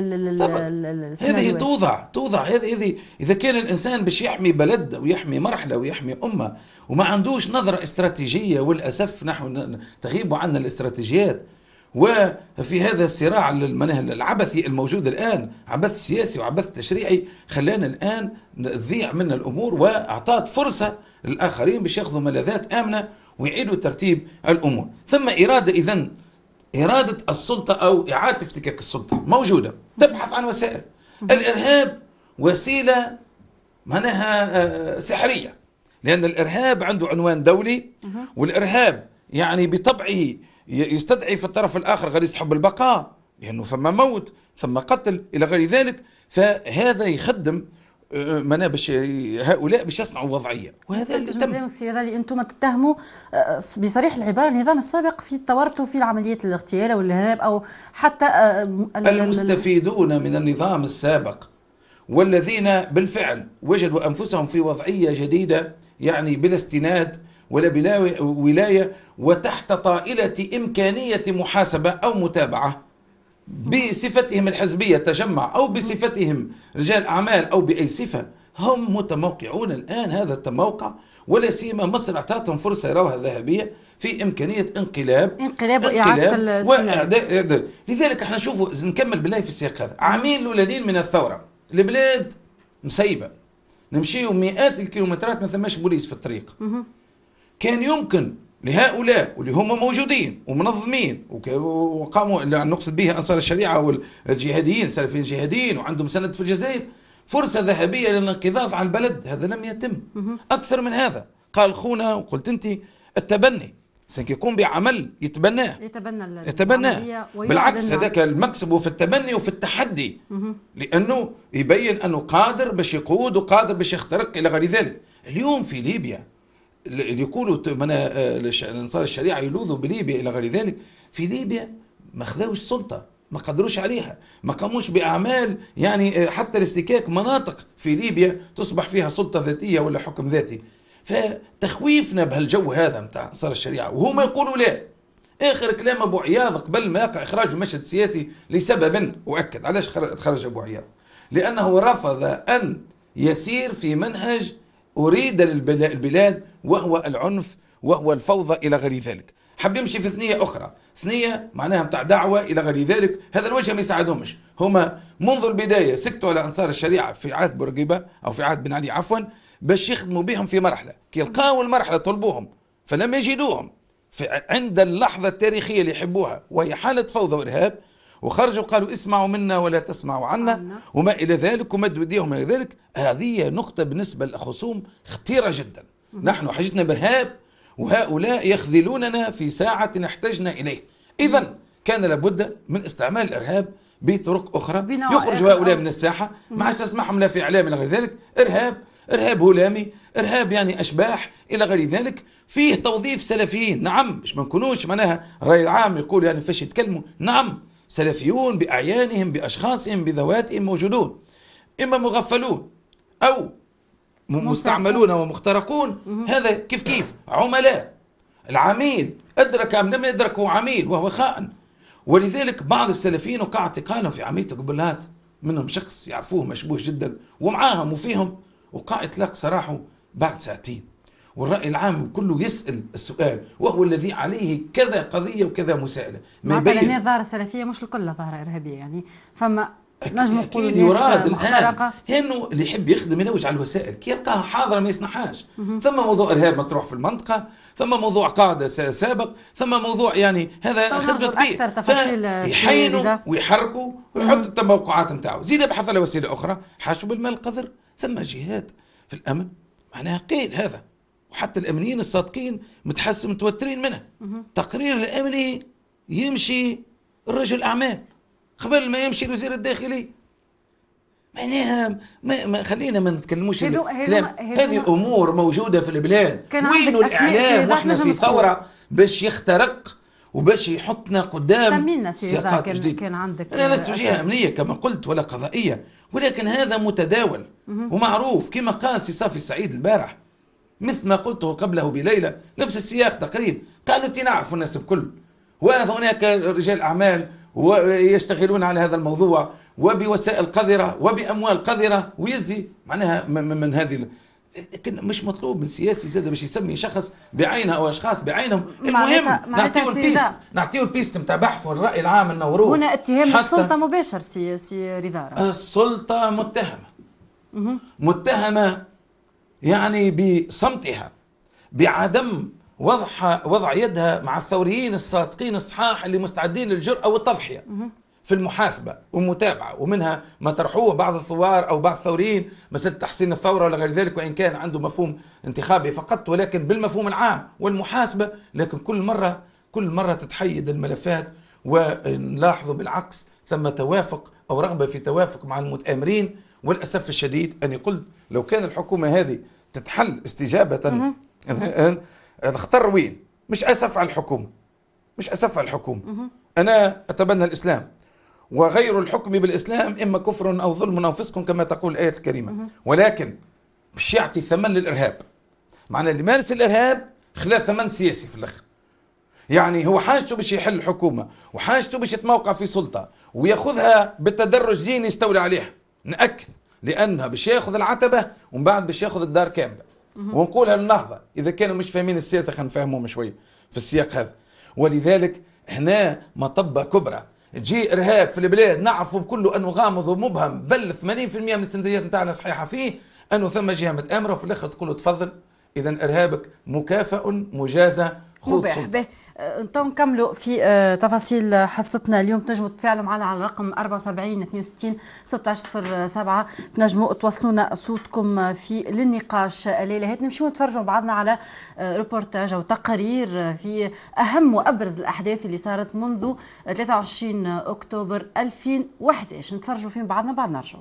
هذه توضع هذه إذا كان الإنسان باش يحمي بلد ويحمي مرحلة ويحمي أمة وما عندوش نظرة استراتيجية، والأسف نحن تغيب عنا الاستراتيجيات. وفي هذا الصراع العبثي الموجود الآن، عبث سياسي وعبث تشريعي، خلانا الآن نضيع منا الأمور، وأعطت فرصة للآخرين باش ياخذوا ملاذات آمنة ويعيدوا ترتيب الأمور. ثم إرادة السلطة أو إعادة افتكاك السلطة موجودة، تبحث عن وسائل. الإرهاب وسيلة معناها سحرية، لأن الإرهاب عنده عنوان دولي، والإرهاب يعني بطبعه يستدعي في الطرف الآخر غريزة حب البقاء، لأنه ثم موت ثم قتل إلى غير ذلك. فهذا يخدم باش هؤلاء باش يصنعوا وضعية، وهذا اللي تم. سيدي أنتم تتهموا بصريح العبارة النظام السابق في التورط في العمليات الاغتيال والإرهاب، أو حتى المستفيدون من النظام السابق والذين بالفعل وجدوا أنفسهم في وضعية جديدة، يعني بلا استناد ولا بلا ولاية، وتحت طائلة إمكانية محاسبة أو متابعة بصفتهم الحزبية تجمع، أو بصفتهم رجال أعمال، أو بأي صفة، هم متموقعون الآن هذا التموقع. ولا سيما مصر أعطتهم فرصة يروها ذهبية في إمكانية انقلاب وإعادة. لذلك احنا نشوفوا، نكمل بالله في السياق هذا، عامين الأولانيين من الثورة البلاد مسيبة، نمشيوا مئات الكيلومترات ما ثماش بوليس في الطريق. كان يمكن لهؤلاء واللي هم موجودين ومنظمين وقاموا، نقصد بها أنصار الشريعة والجهاديين، سلفيين جهاديين وعندهم سند في الجزائر، فرصة ذهبية للانقضاض على البلد. هذا لم يتم. أكثر من هذا، قال خونا وقلت أنت التبني سيكون بعمل يتبناه، بالعكس هذاك المكسب في التبني وفي التحدي، لأنه يبين أنه قادر باش يقود وقادر باش يخترق إلى غير ذلك. اليوم في ليبيا اللي يقولوا أنصار الشريعة يلوذوا بليبيا إلى غير ذلك، في ليبيا ما خذوش السلطة، ما قدروش عليها، ما قاموش بأعمال، يعني حتى الافتكاك مناطق في ليبيا تصبح فيها سلطة ذاتية ولا حكم ذاتي. فتخويفنا بهالجو هذا متاع أنصار الشريعة، وهم يقولوا لا، اخر كلام ابو عياض قبل ما يقع اخراج المشهد السياسي لسبب، واكد علاش خرج ابو عياض، لانه رفض ان يسير في منهج اريد للبلاد وهو العنف وهو الفوضى الى غير ذلك. حب يمشي في ثنيه اخرى، ثنيه معناها بتاع دعوه الى غير ذلك. هذا الوجه ما يساعدهمش، هما منذ البدايه سكتوا على انصار الشريعه في عهد بورقيبه او في عهد بن علي عفوا باش يخدموا بهم في مرحله، كي لقاوا المرحله طلبوهم فلم يجدوهم عند اللحظه التاريخيه اللي يحبوها وهي حاله فوضى وارهاب، وخرجوا قالوا اسمعوا منا ولا تسمعوا عنا وما الى ذلك، ومدوا ايديهم الى ذلك. هذه نقطه بالنسبه للخصوم خطيره جدا. نحن حاجتنا بارهاب وهؤلاء يخذلوننا في ساعه احتجنا اليه. اذا كان لابد من استعمال الارهاب بطرق اخرى يخرج هؤلاء من الساحه، ما عادش تسمعهم لا في اعلام الى غير ذلك. ارهاب هلامي، ارهاب يعني اشباح الى غير ذلك، فيه توظيف سلفيين. نعم، مش ما نكونوش معناها الراي العام يقول يعني فاش يتكلموا، نعم سلفيون باعيانهم باشخاصهم بذواتهم موجودون، اما مغفلون او مستعملون ومخترقون. هذا كيف عملاء. العميل ادرك ام لم يدرك هو عميل وهو خائن. ولذلك بعض السلفيين وقع اعتقالهم في عمليه القبلات، منهم شخص يعرفوه مشبوه جدا ومعاهم وفيهم، وقع اطلاق سراحه بعد ساعتين. والرأي العام كله يسأل السؤال، وهو الذي عليه كذا قضية وكذا مساءلة. ما يبين الظاهرة السلفية مش الكل ظاهرة إرهابية، يعني فما نجم نقول الناس مخترقة. انه اللي يحب يخدم يلوج على الوسائل كي يلقاها حاضرة ما يسنحاش. ثم موضوع إرهاب مطروح في المنطقة، ثم موضوع قاعدة سابق، ثم موضوع يعني هذا خدمة كبير، يحينوا ويحركوا ويحط التوقعات نتاعو. زيد ابحث على وسيلة أخرى، حاشوا بالمال القذر. ثم جهات في الأمن معناها قيل هذا، وحتى الأمنيين الصادقين متوترين منه. تقرير الأمني يمشي الرجل أعمال قبل ما يمشي الوزير الداخلي. معناها خلينا ما نتكلموش هذه أمور موجودة في البلاد. وين الإعلام واحنا في ثورة باش يخترق وباش يحطنا قدام سياقات جديدة. كان عندك أنا لست جهة أمنية كما قلت ولا قضائية، ولكن هذا متداول ومعروف كما قال سي صافي السعيد البارح، مثل ما قلته قبله بليلة، نفس السياق تقريبا. قالوا نعرف الناس الكل، وهناك رجال أعمال ويشتغلون على هذا الموضوع وبوسائل قذرة وبأموال قذرة ويزي معناها من هذه. لكن مش مطلوب من سياسي زاد باش يسمي شخص بعينه او اشخاص بعينهم. المهم نعطيه البيست نتاع بحث والراي العام نوروه. هنا اتهام السلطه مباشر سي رضا. السلطه متهمه يعني بصمتها، بعدم وضع يدها مع الثوريين الصادقين الصحاح اللي مستعدين للجرأة والتضحية في المحاسبة والمتابعة. ومنها ما طرحوه بعض الثوار أو بعض الثوريين مسألة تحسين الثورة ولا غير ذلك، وإن كان عنده مفهوم انتخابي فقط، ولكن بالمفهوم العام والمحاسبة. لكن كل مرة تتحيد الملفات ونلاحظ بالعكس ثم توافق أو رغبة في توافق مع المتآمرين. والأسف الشديد أني قلت لو كان الحكومة هذه تتحل استجابة الخطر وين؟ مش أسف على الحكومة، أنا أتبنى الإسلام، وغير الحكم بالإسلام إما كفر أو ظلم أو فسق كما تقول الآية الكريمة. ولكن مش يعطي ثمن للإرهاب. معنى اللي مارس الإرهاب خلال ثمن سياسي في الآخر. يعني هو حاجته باش يحل الحكومة وحاجته باش يتموقع في سلطة ويأخذها بالتدرج دين يستولي عليها. نأكد لأنها باش يأخذ العتبة ومن بعد باش يأخذ الدار كاملة. ونقولها للنهضة إذا كانوا مش فاهمين السياسة خلينا نفهمهم شوية في السياق هذا. ولذلك هنا مطبة كبرى. تجي إرهاب في البلاد نعرفوا بكله أنه غامض ومبهم، بل 80% من السنديات نتاعنا صحيحة فيه أنه ثم جهة متآمرة، وفي الآخر تقول له تفضل إذا إرهابك مكافأ مجازى خذ سلطة. نكملوا في تفاصيل حصتنا اليوم. تنجموا تتفاعلوا معنا على الرقم 74 62 16 07. تنجموا توصلونا صوتكم في للنقاش الليله هات. نمشيو نتفرجوا بعضنا على ريبورتاج او تقارير في اهم وابرز الاحداث اللي صارت منذ 23 اكتوبر 2011. نتفرجوا فيهم بعضنا بعد نرجعوا.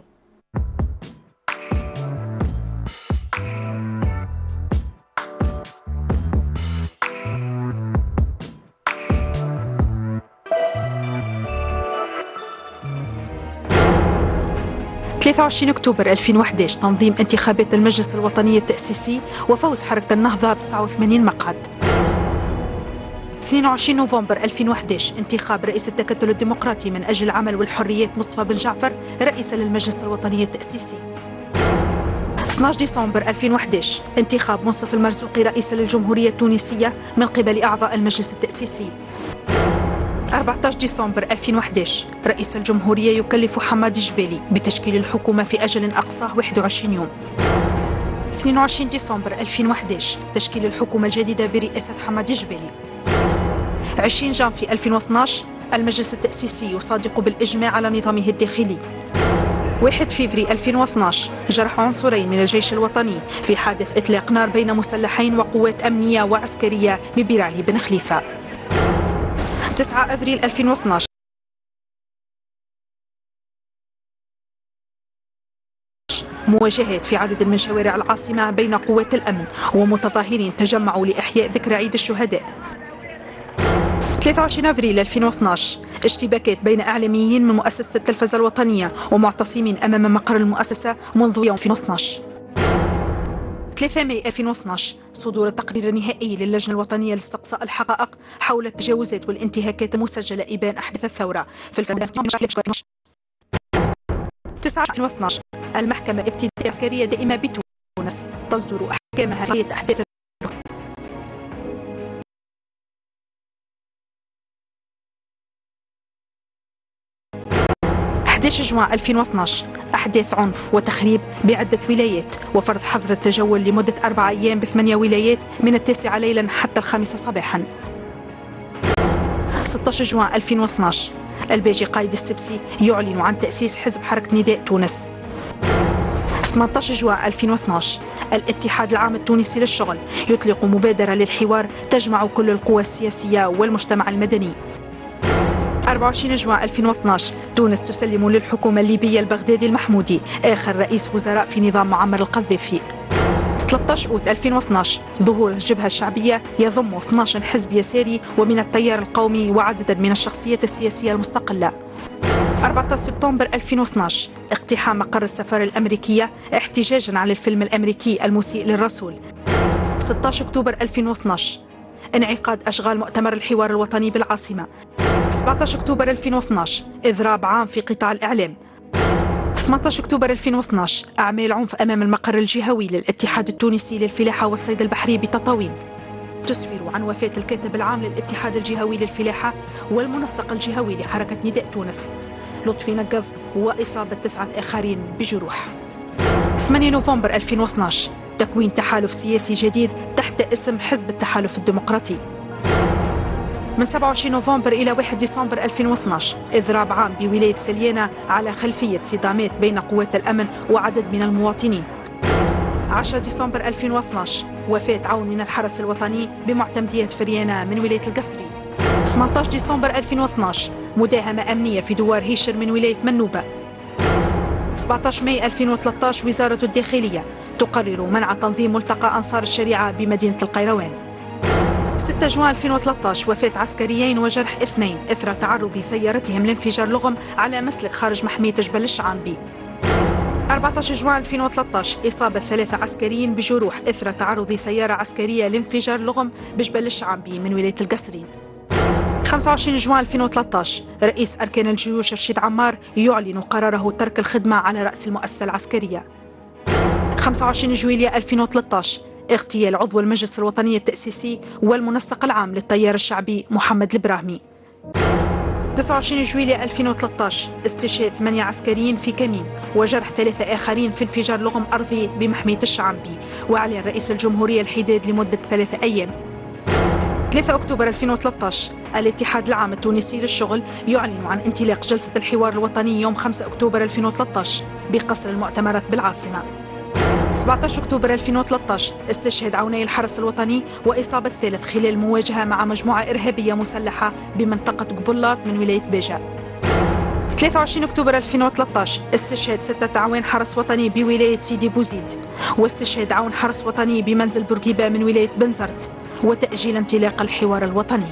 ب 23 أكتوبر 2011 تنظيم انتخابات المجلس الوطني التأسيسي وفوز حركة النهضة ب 89 مقعد. 22 نوفمبر 2011 انتخاب رئيس التكتل الديمقراطي من أجل العمل والحريات مصطفى بن جعفر رئيسا للمجلس الوطني التأسيسي. 12 ديسمبر 2011 انتخاب منصف المرزوقي رئيسا للجمهورية التونسية من قبل أعضاء المجلس التأسيسي. 14 ديسمبر 2011 رئيس الجمهورية يكلف حماد الجبالي بتشكيل الحكومة في أجل أقصاه 21 يوم. 22 ديسمبر 2011 تشكيل الحكومة الجديدة برئاسة حماد الجبالي. 20 جانفي 2012 المجلس التأسيسي يصادق بالإجماع على نظامه الداخلي. 1 فيفري 2012 جرح عنصرين من الجيش الوطني في حادث إطلاق نار بين مسلحين وقوات أمنية وعسكرية ببرعلي بن خليفة. 9 أفريل 2012 مواجهات في عدد من شوارع العاصمة بين قوات الأمن ومتظاهرين تجمعوا لإحياء ذكرى عيد الشهداء. 23 أفريل 2012 اشتباكات بين إعلاميين من مؤسسة التلفزة الوطنية ومعتصمين أمام مقر المؤسسة منذ يوم 2012. 3 ماي 2012 صدور التقرير النهائي للجنة الوطنية لاستقصاء الحقائق حول التجاوزات والانتهاكات المسجلة إبان أحداث الثورة في 9 2012 المحكمة الابتدائية العسكرية دائمة بتونس تصدر أحكامها في أحداث 11 جوان 2012 أحداث عنف وتخريب بعدة ولايات وفرض حظر التجول لمدة 4 أيام ب8 ولايات من 9 ليلا حتى 5 صباحا. 16 جوان 2012 الباجي قايد السبسي يعلن عن تأسيس حزب حركة نداء تونس. 18 جوان 2012 الاتحاد العام التونسي للشغل يطلق مبادرة للحوار تجمع كل القوى السياسية والمجتمع المدني. 24 جوان 2012 تونس تسلم للحكومة الليبية البغدادي المحمودي آخر رئيس وزراء في نظام معمر القذافي. 13 أوت 2012 ظهور الجبهة الشعبية يضم 12 حزب يساري ومن التيار القومي وعددا من الشخصيات السياسية المستقلة. 14 سبتمبر 2012 اقتحام مقر السفارة الأمريكية احتجاجا على الفيلم الأمريكي المسيء للرسول. 16 أكتوبر 2012 انعقاد أشغال مؤتمر الحوار الوطني بالعاصمة. 17 أكتوبر 2012 إضراب عام في قطاع الإعلام. 18 أكتوبر 2012 أعمال عنف أمام المقر الجهوي للاتحاد التونسي للفلاحة والصيد البحري بتطاوين تسفر عن وفاة الكاتب العام للاتحاد الجهوي للفلاحة والمنسق الجهوي لحركة نداء تونس لطفي نقض وإصابة 9 آخرين بجروح. 8 نوفمبر 2012 تكوين تحالف سياسي جديد تحت اسم حزب التحالف الديمقراطي. من 27 نوفمبر إلى 1 ديسمبر 2012 إضراب عام بولاية سليانة على خلفية صدامات بين قوات الأمن وعدد من المواطنين. 10 ديسمبر 2012 وفاة عون من الحرس الوطني بمعتمدية فريانة من ولاية القصري. 18 ديسمبر 2012 مداهمة أمنية في دوار هيشر من ولاية منوبة. 17 ماي 2013 وزارة الداخلية تقرر منع تنظيم ملتقى أنصار الشريعة بمدينة القيروان. 6 جوان 2013 وفاة عسكريين وجرح 2 إثر تعرض سيارتهم لانفجار لغم على مسلك خارج محمية جبل الشعانبي. 14 جوان 2013 إصابة 3 عسكريين بجروح إثر تعرض سيارة عسكرية لانفجار لغم بجبل الشعانبي من ولاية القصرين. 25 جوان 2013 رئيس أركان الجيوش رشيد عمار يعلن قراره ترك الخدمة على رأس المؤسسة العسكرية. 25 جويلية 2013 اغتيال عضو المجلس الوطني التأسيسي والمنسق العام للتيار الشعبي محمد البراهمي. 29 جويلية 2013 استشهاد 8 عسكريين في كمين وجرح 3 آخرين في انفجار لغم أرضي بمحمية الشعانبي وأعلن رئيس الجمهورية الحداد لمدة 3 أيام. 3 أكتوبر 2013 الاتحاد العام التونسي للشغل يعلن عن انطلاق جلسة الحوار الوطني يوم 5 أكتوبر 2013 بقصر المؤتمرات بالعاصمة. 17 أكتوبر 2013 استشهاد عوني الحرس الوطني وإصابة 3 خلال مواجهة مع مجموعة إرهابية مسلحة بمنطقة قبلات من ولاية بيجا. 23 أكتوبر 2013 استشهاد 6 عوان حرس وطني بولاية سيدي بوزيد واستشهاد عون حرس وطني بمنزل بورقيبة من ولاية بنزرت وتأجيل انطلاق الحوار الوطني.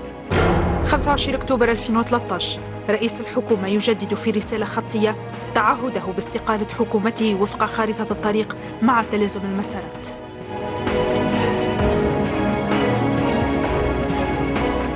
25 أكتوبر 2013 رئيس الحكومة يجدد في رسالة خطية تعهده باستقالة حكومته وفق خارطة الطريق مع تلازم المسارات.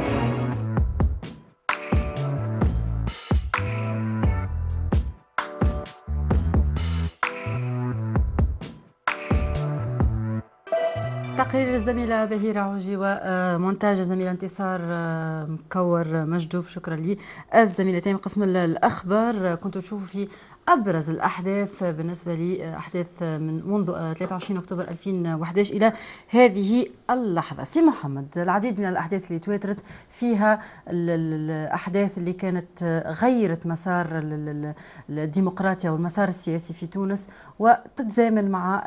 تقرير الزميلة بهيرة عوجي ومونتاج الزميلة انتصار مكور مجدوب. شكرا لي الزميلتين قسم الأخبار. كنتوا تشوفوا في أبرز الأحداث بالنسبة لي، أحداث من منذ 23 أكتوبر 2011 إلى هذه اللحظة. سي محمد، العديد من الأحداث اللي تواترت فيها الأحداث اللي كانت غيرت مسار الديمقراطية والمسار السياسي في تونس، وتتزامن مع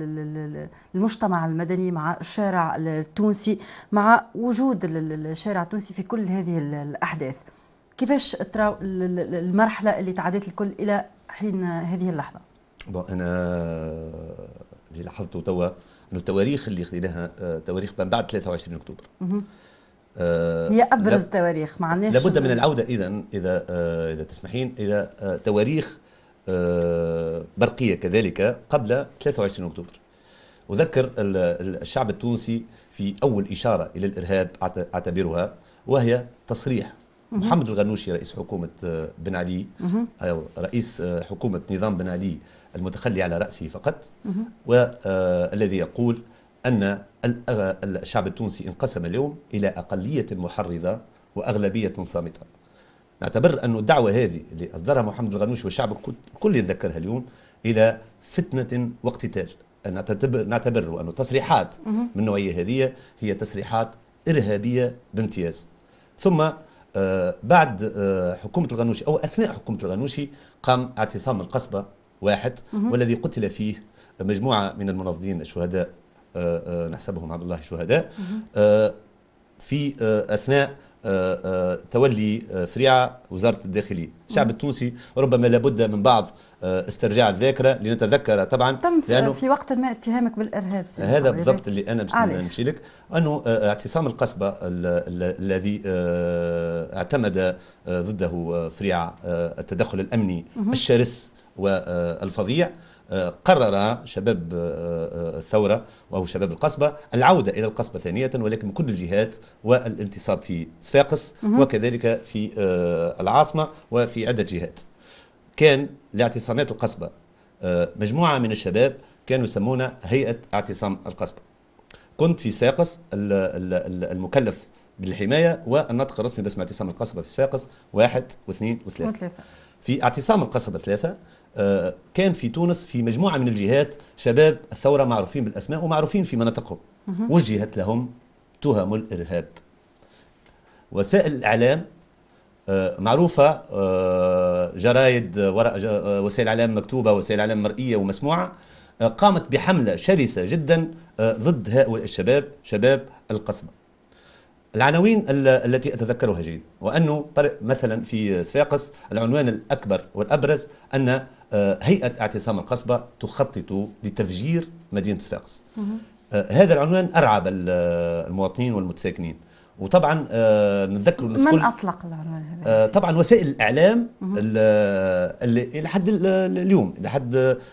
المجتمع المدني، مع الشارع التونسي، مع وجود الشارع التونسي في كل هذه الأحداث. كيفاش ترى المرحلة اللي تعدت الكل إلى حين هذه اللحظة؟ انا اللي لاحظته توا انه التواريخ اللي خذيناها تواريخ من بعد 23 اكتوبر. هي ابرز تواريخ، ما عندناش لابد من العوده اذا تسمحين الى تواريخ برقيه كذلك قبل 23 اكتوبر. اذكر الشعب التونسي في اول اشاره الى الارهاب اعتبرها، وهي تصريح محمد الغنوشي رئيس حكومة بن علي، أو رئيس حكومة نظام بن علي المتخلي على رأسه فقط، والذي يقول أن الشعب التونسي انقسم اليوم إلى أقلية محرضة وأغلبية صامتة. نعتبر أن الدعوة هذه اللي أصدرها محمد الغنوشي والشعب الكل يتذكرها اليوم إلى فتنة واقتتال. نعتبر أن تصريحات من النوعية هذه هي تصريحات إرهابية بامتياز. ثم بعد حكومة الغنوشي أو أثناء حكومة الغنوشي قام اعتصام القصبة واحد، والذي قتل فيه مجموعة من المناضلين الشهداء، نحسبهم عبد الله شهداء، في أثناء تولي فريعة وزارة الداخلية. الشعب التونسي ربما لابد من بعض استرجاع الذاكرة لنتذكر طبعا، تم في وقت ما اتهامك بالإرهاب. هذا بالضبط اللي أنا نمشي لك، أنه اعتصام القصبة الذي اعتمد ضده فريعة التدخل الأمني الشرس والفظيع، قرر شباب الثورة أو شباب القصبة العودة إلى القصبة ثانية، ولكن من كل الجهات، والانتصاب في صفاقس وكذلك في العاصمة وفي عدة جهات. كان لاعتصامات القصبة مجموعة من الشباب كانوا يسمون هيئة اعتصام القصبة. كنت في صفاقس المكلف بالحماية والنطق الرسمي باسم اعتصام القصبة في صفاقس 1 و2 و3. في اعتصام القصبة 3 كان في تونس في مجموعة من الجهات شباب الثورة معروفين بالأسماء ومعروفين في مناطقهم، وجهت لهم تهم الإرهاب. وسائل الإعلام معروفة، جرايد، وسائل إعلام مكتوبة، وسائل إعلام مرئية ومسموعة، قامت بحملة شرسة جدا ضد هؤلاء الشباب، شباب القصبة. العناوين التي أتذكرها جيدا، وأنه مثلا في صفاقس العنوان الأكبر والأبرز أن هيئة اعتصام القصبة تخطط لتفجير مدينة صفاقس. هذا العنوان أرعب المواطنين والمتساكنين. وطبعا نتذكر من أطلق العنوان هذا؟ طبعا وسائل الإعلام اللي لحد اليوم، لحد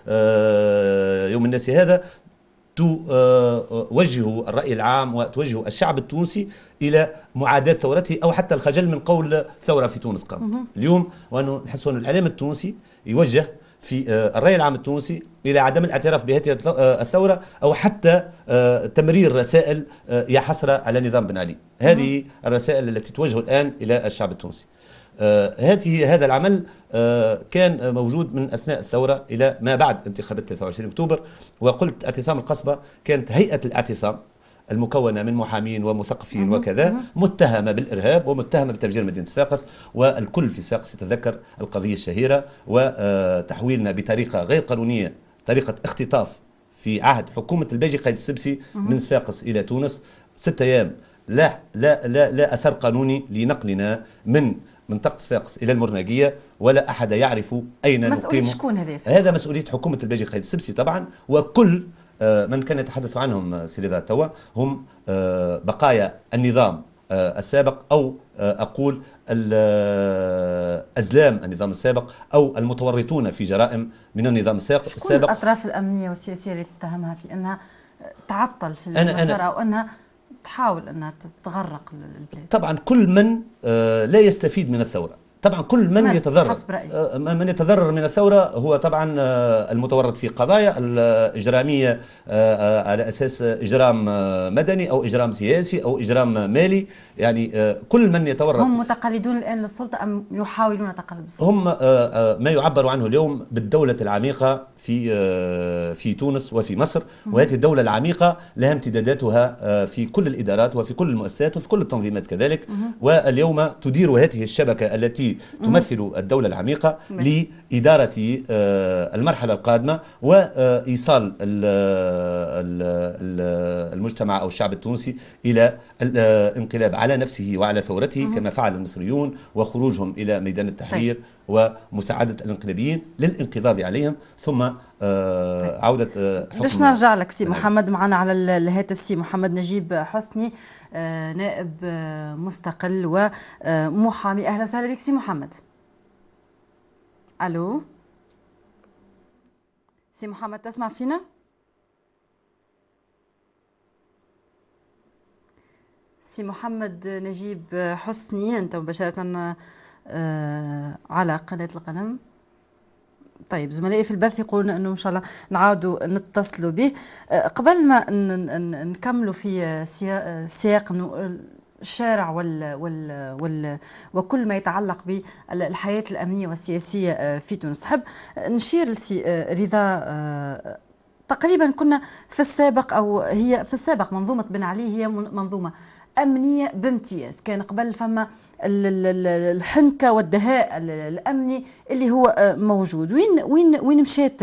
يوم الناس هذا، توجه الرأي العام وتوجه الشعب التونسي إلى معاداة ثورته، أو حتى الخجل من قول ثورة في تونس قامت اليوم. وأنه نحس أن الإعلام التونسي يوجه في الرأي العام التونسي إلى عدم الاعتراف بهذه الثورة، أو حتى تمرير رسائل يا حسرة على نظام بن علي. هذه الرسائل التي توجه الآن إلى الشعب التونسي. هذا العمل كان موجود من أثناء الثورة إلى ما بعد انتخابات 23 أكتوبر. وقلت اعتصام القصبة كانت هيئة الاعتصام المكونة من محامين ومثقفين وكذا متهمة بالإرهاب ومتهمة بتفجير مدينة صفاقس. والكل في صفاقس يتذكر القضية الشهيرة وتحويلنا بطريقة غير قانونية، طريقة اختطاف في عهد حكومة الباجي قايد السبسي من صفاقس إلى تونس 6 أيام. لا أثر قانوني لنقلنا من منطقة صفاقس إلى المرناقية، ولا أحد يعرف أين نقيم. مسؤولية شكون هذا مسؤولية حكومة الباجي قايد السبسي طبعا، وكل من كان يتحدث عنهم سيدي توا هم بقايا النظام السابق، أو أقول أزلام النظام السابق، أو المتورطون في جرائم من النظام السابق. شكون الأطراف الأمنية والسياسية اللي تتهمها في أنها تعطل في المسار أو أنها تحاول أنها تغرق البلاد؟ طبعا كل من لا يستفيد من الثورة، طبعا كل من يتضرر حسب رأيي. من يتضرر من الثورة هو طبعا المتورط في قضايا الإجرامية على أساس إجرام مدني أو إجرام سياسي أو إجرام مالي، يعني كل من يتورط. هم متقلدون الآن للسلطة أم يحاولون تقلد السلطة؟ هم ما يعبر عنه اليوم بالدولة العميقة في تونس وفي مصر، وهذه الدولة العميقة لها امتداداتها في كل الإدارات وفي كل المؤسسات وفي كل التنظيمات كذلك، واليوم تدير هذه الشبكة التي تمثل الدولة العميقة لإدارة المرحلة القادمة وإيصال المجتمع أو الشعب التونسي إلى الانقلاب على نفسه وعلى ثورته كما فعل المصريون وخروجهم إلى ميدان التحرير ومساعدة الانقلابيين للانقضاض عليهم ثم عودة حكم. باش نرجع لك سي محمد، معنا على الهاتف سي محمد نجيب حسني، نائب مستقل ومحامي. أهلا وسهلا بك سي محمد. ألو سي محمد، تسمع فينا؟ سي محمد نجيب حسني، أنت مباشرة على قناة القلم. طيب زملائي في البث يقولون أنه إن شاء الله نعاودوا نتصلوا به. قبل ما نكملوا في سياق الشارع وكل ما يتعلق بالحياة الأمنية والسياسية في تونس، تحب نشير لسي رضا. تقريبا كنا في السابق، أو هي في السابق منظومة بن علي هي منظومة أمنية بامتياز. كان قبل فما الحنكة والدهاء الأمني اللي هو موجود. وين مشات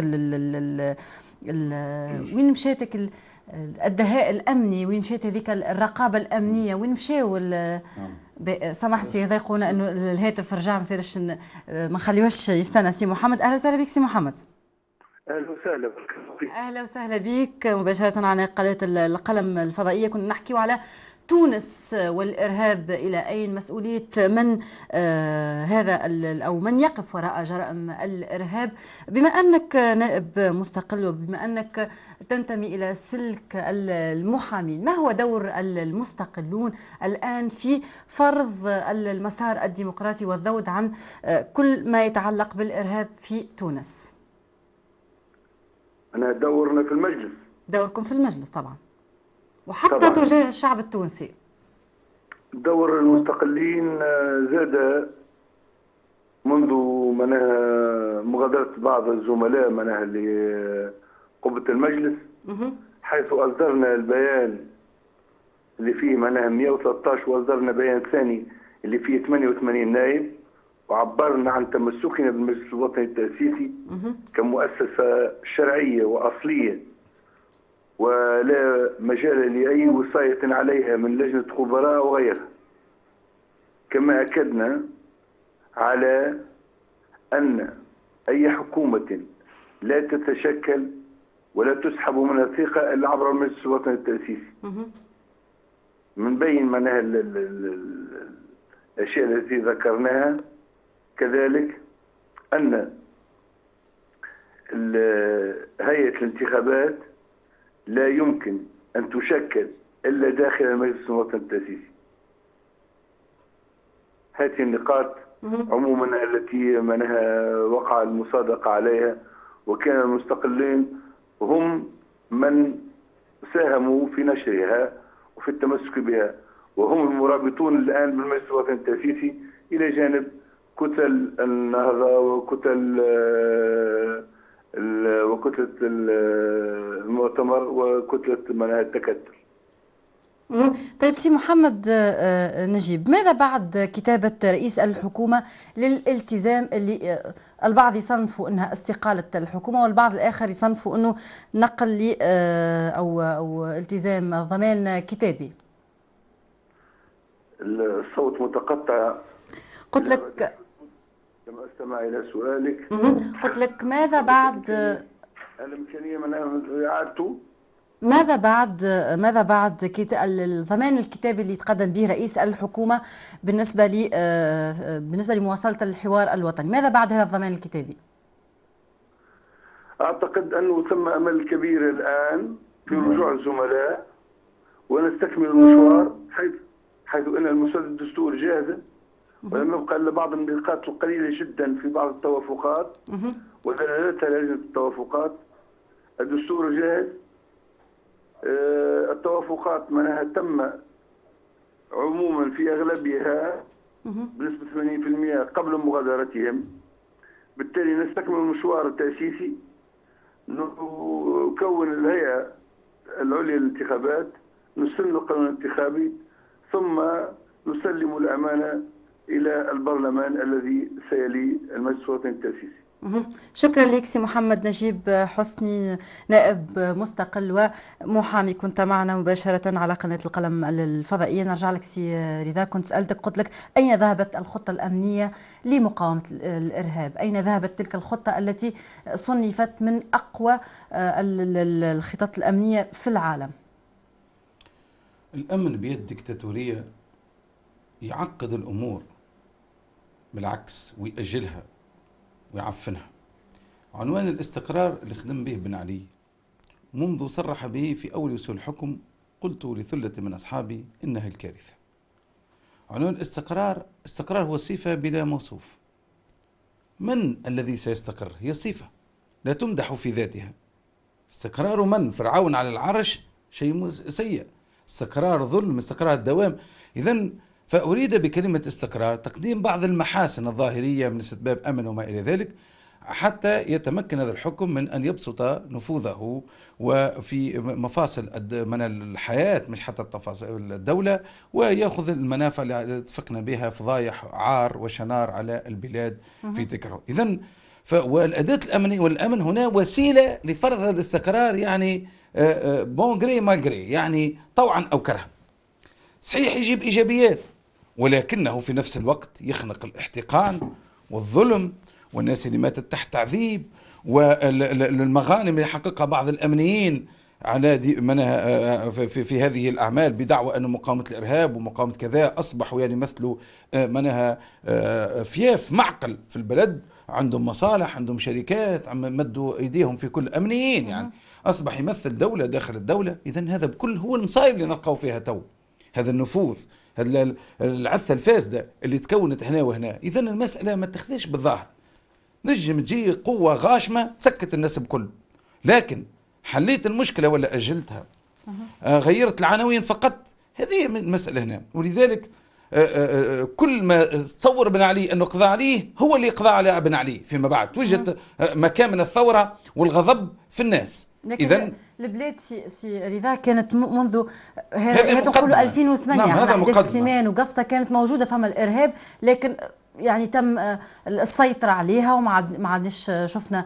وين مشات الدهاء الأمني؟ وين مشات هذيك الرقابة الأمنية؟ وين مشاو سمحت سي هذا يقولون أنه الهاتف رجع ما سيرش، ما نخليوش يستنى سي محمد. أهلا وسهلا بك سي محمد. اهلا وسهلا بك. اهلا وسهلا بك مباشره على قناه القلم الفضائيه. كنا نحكيو على تونس والارهاب، الى اين مسؤوليه من هذا او من يقف وراء جرائم الارهاب. بما انك نائب مستقل وبما انك تنتمي الى سلك المحامين، ما هو دور المستقلون الان في فرض المسار الديمقراطي والذود عن كل ما يتعلق بالارهاب في تونس؟ أنا دورنا في المجلس. دوركم في المجلس طبعا، وحتى طبعاً تجاه الشعب التونسي. دور المستقلين زاد منذ مغادرة بعض الزملاء لقبة المجلس، حيث أصدرنا البيان اللي فيه 113، وأصدرنا بيان ثاني اللي فيه 88 نائب، وعبرنا عن تمسكنا بالمجلس الوطني التأسيسي كمؤسسة شرعية وأصلية ولا مجال لأي وصاية عليها من لجنة خبراء وغيرها. كما أكدنا على أن أي حكومة لا تتشكل ولا تسحب من الثقة إلا عبر المجلس الوطني التأسيسي. من بين معناها الأشياء التي ذكرناها كذلك أن هيئة الانتخابات لا يمكن أن تشكل إلا داخل المجلس الوطني التأسيسي. هذه النقاط عموما التي وقع المصادقة عليها، وكان المستقلين هم من ساهموا في نشرها وفي التمسك بها، وهم المرابطون الآن بالمجلس الوطني التأسيسي إلى جانب كتل النهضة وكتل المؤتمر وكتلة التكتل. طيب سي محمد نجيب، ماذا بعد كتابة رئيس الحكومة للالتزام اللي البعض يصنفوا أنها استقالة الحكومة والبعض الآخر يصنفوا أنه نقل أو التزام ضمان كتابي؟ الصوت متقطع. قلت لك لم أستمع إلى سؤالك. قلت لك ماذا بعد الإمكانية من إعادته؟ ماذا بعد الضمان الكتابي اللي تقدم به رئيس الحكومة بالنسبة لمواصلة الحوار الوطني؟ ماذا بعد هذا الضمان الكتابي؟ أعتقد أنه ثم أمل كبير الآن في رجوع الزملاء ونستكمل المشوار، حيث أن المسودة الدستور جاهزة ولم يبقى الا بعض النقاط القليله جدا في بعض التوافقات ودلالتها لجنه التوافقات. الدستور جاهز، التوافقات منها تم عموما في اغلبها بنسبه 80% قبل مغادرتهم. بالتالي نستكمل المشوار التاسيسي، نكون الهيئه العليا للانتخابات، نسن القانون الانتخابي، ثم نسلم الامانه الى البرلمان الذي سيلي المجلس الوطني التاسيسي. شكرا لك سي محمد نجيب حسني، نائب مستقل ومحامي، كنت معنا مباشرة على قناة القلم الفضائية. نرجع لك سي رضا، كنت سألتك قلت لك أين ذهبت الخطة الأمنية لمقاومة الإرهاب؟ أين ذهبت تلك الخطة التي صنفت من أقوى الخطط الأمنية في العالم؟ الأمن بيد ديكتاتورية يعقد الأمور، بالعكس ويأجلها ويعفنها. عنوان الاستقرار اللي خدم به بن علي منذ صرح به في أول وصول الحكم، قلت لثلة من أصحابي إنها الكارثة. عنوان الاستقرار هو صفة بلا موصوف. من الذي سيستقر؟ هي صفة لا تمدح في ذاتها. استقرار من؟ فرعون على العرش شيء سيء، استقرار ظلم، استقرار الدوام. إذن فأريد بكلمة استقرار تقديم بعض المحاسن الظاهرية من استتباب أمن وما إلى ذلك، حتى يتمكن هذا الحكم من أن يبسط نفوذه وفي مفاصل من الحياة، مش حتى تفاصيل الدولة، ويأخذ المنافع اللي اتفقنا بها، فضايح عار وشنار على البلاد في تكره. إذن والأداة الأمنية والأمن هنا وسيلة لفرض الاستقرار، يعني بون جري ما جري، يعني طوعا أو كرها. صحيح يجيب إيجابيات، ولكنه في نفس الوقت يخنق الاحتقان والظلم والناس اللي ماتت تحت تعذيب، والمغانم اللي يحققها بعض الأمنيين على في هذه الأعمال بدعوى أن مقاومة الإرهاب ومقاومة كذا أصبحوا يعني مثلوا منها فياف معقل في البلد، عندهم مصالح، عندهم شركات، مدوا أيديهم في كل أمنيين، يعني أصبح يمثل دولة داخل الدولة. إذن هذا بكل هو المصايب اللي نلقاو فيها تو، هذا النفوذ، هذا العثة الفاسدة اللي تكونت هنا وهنا. إذن المسألة ما تاخذش بالظاهر، نجم تجي قوة غاشمة تسكت الناس بكل، لكن حليت المشكلة ولا أجلتها، غيرت العناوين فقط، هذه المسألة هنا. ولذلك كل ما تصور بن علي أنه قضى عليه هو اللي قضى على بن علي فيما بعد، توجد مكان من الثورة والغضب في الناس. إذن البلاد سي رضا كانت منذ هذا 2008 أحداث سيمان وقفصة كانت موجودة، فما الإرهاب، لكن يعني تم السيطرة عليها وما عادش شفنا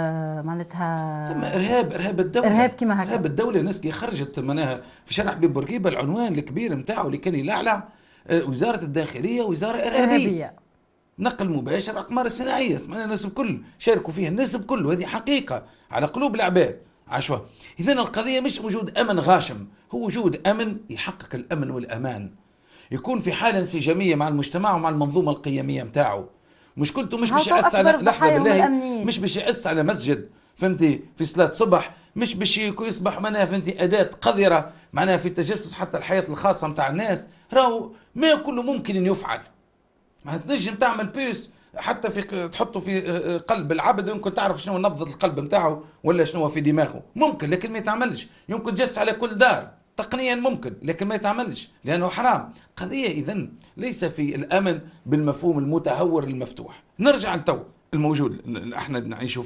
معناتها ثم إرهاب الدولة، إرهاب كما هكا، إرهاب الدولة. الناس اللي خرجت منها في شارع حبيب بورقيبة، العنوان الكبير نتاعو اللي كان يلعلع وزارة الداخلية وزارة إرهابية، نقل مباشر أقمار الصناعية، سمعنا الناس الكل شاركوا فيها، الناس الكل، وهذه حقيقة على قلوب العباد عشوة. إذن القضية مش وجود أمن غاشم، هو وجود أمن يحقق الأمن والأمان، يكون في حالة انسجامية مع المجتمع ومع المنظومة القيمية متاعه. مشكلته مش باش يأس على لحظة بالله، مش باش يأس على مسجد فهمتي في صلاة صبح، مش باش يصبح معناها فهمتي أداة قذرة معناها في التجسس حتى الحياة الخاصة متاع الناس. راهو ما كله ممكن أن يفعل، معناها تنجم تعمل بيس حتى في تحطه في قلب العبد، يمكن تعرف شنو نبضة القلب متاعه ولا شنو في دماغه، ممكن، لكن ما يتعملش. يمكن تجسس على كل دار تقنيا ممكن، لكن ما يتعملش لأنه حرام. قضية إذن ليس في الأمن بالمفهوم المتهور المفتوح. نرجع لتو الموجود احنا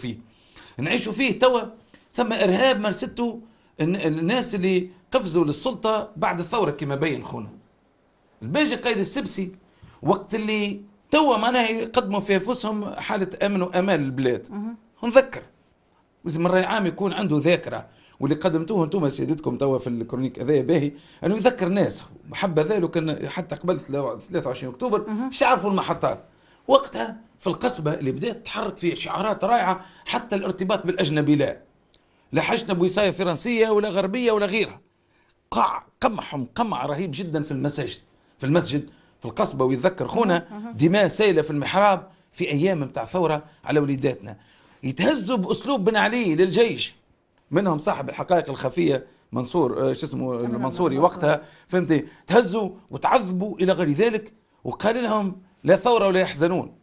نعيشوا فيه توا. ثم إرهاب مارسته الناس اللي قفزوا للسلطة بعد الثورة كما بين خونا الباجي قايد السبسي، وقت اللي توا معناها يقدموا في أنفسهم حالة أمن وأمان البلاد. ونذكر لازم الرأي عام يكون عنده ذاكرة، واللي قدمتوه انتم سيادتكم توا في الكرونيك هذايا باهي انه يذكر الناس محبه ذلك. كان حتى قبل 23 اكتوبر مش يعرفوا المحطات وقتها في القصبه اللي بدات تحرك فيه شعارات رائعه، حتى الارتباط بالاجنبي لا حجنا بوصايه فرنسيه ولا غربيه ولا غيرها. قمعهم قمع رهيب جدا في المسجد في القصبه. ويتذكر خونا دماء سائله في المحراب في ايام متاع ثوره على وليداتنا، يتهزوا باسلوب بن علي للجيش، منهم صاحب الحقائق الخفيه منصور المنصوري وقتها فهمتي، تهزوا وتعذبوا الى غير ذلك، وقال لهم لا ثورة ولا يحزنون.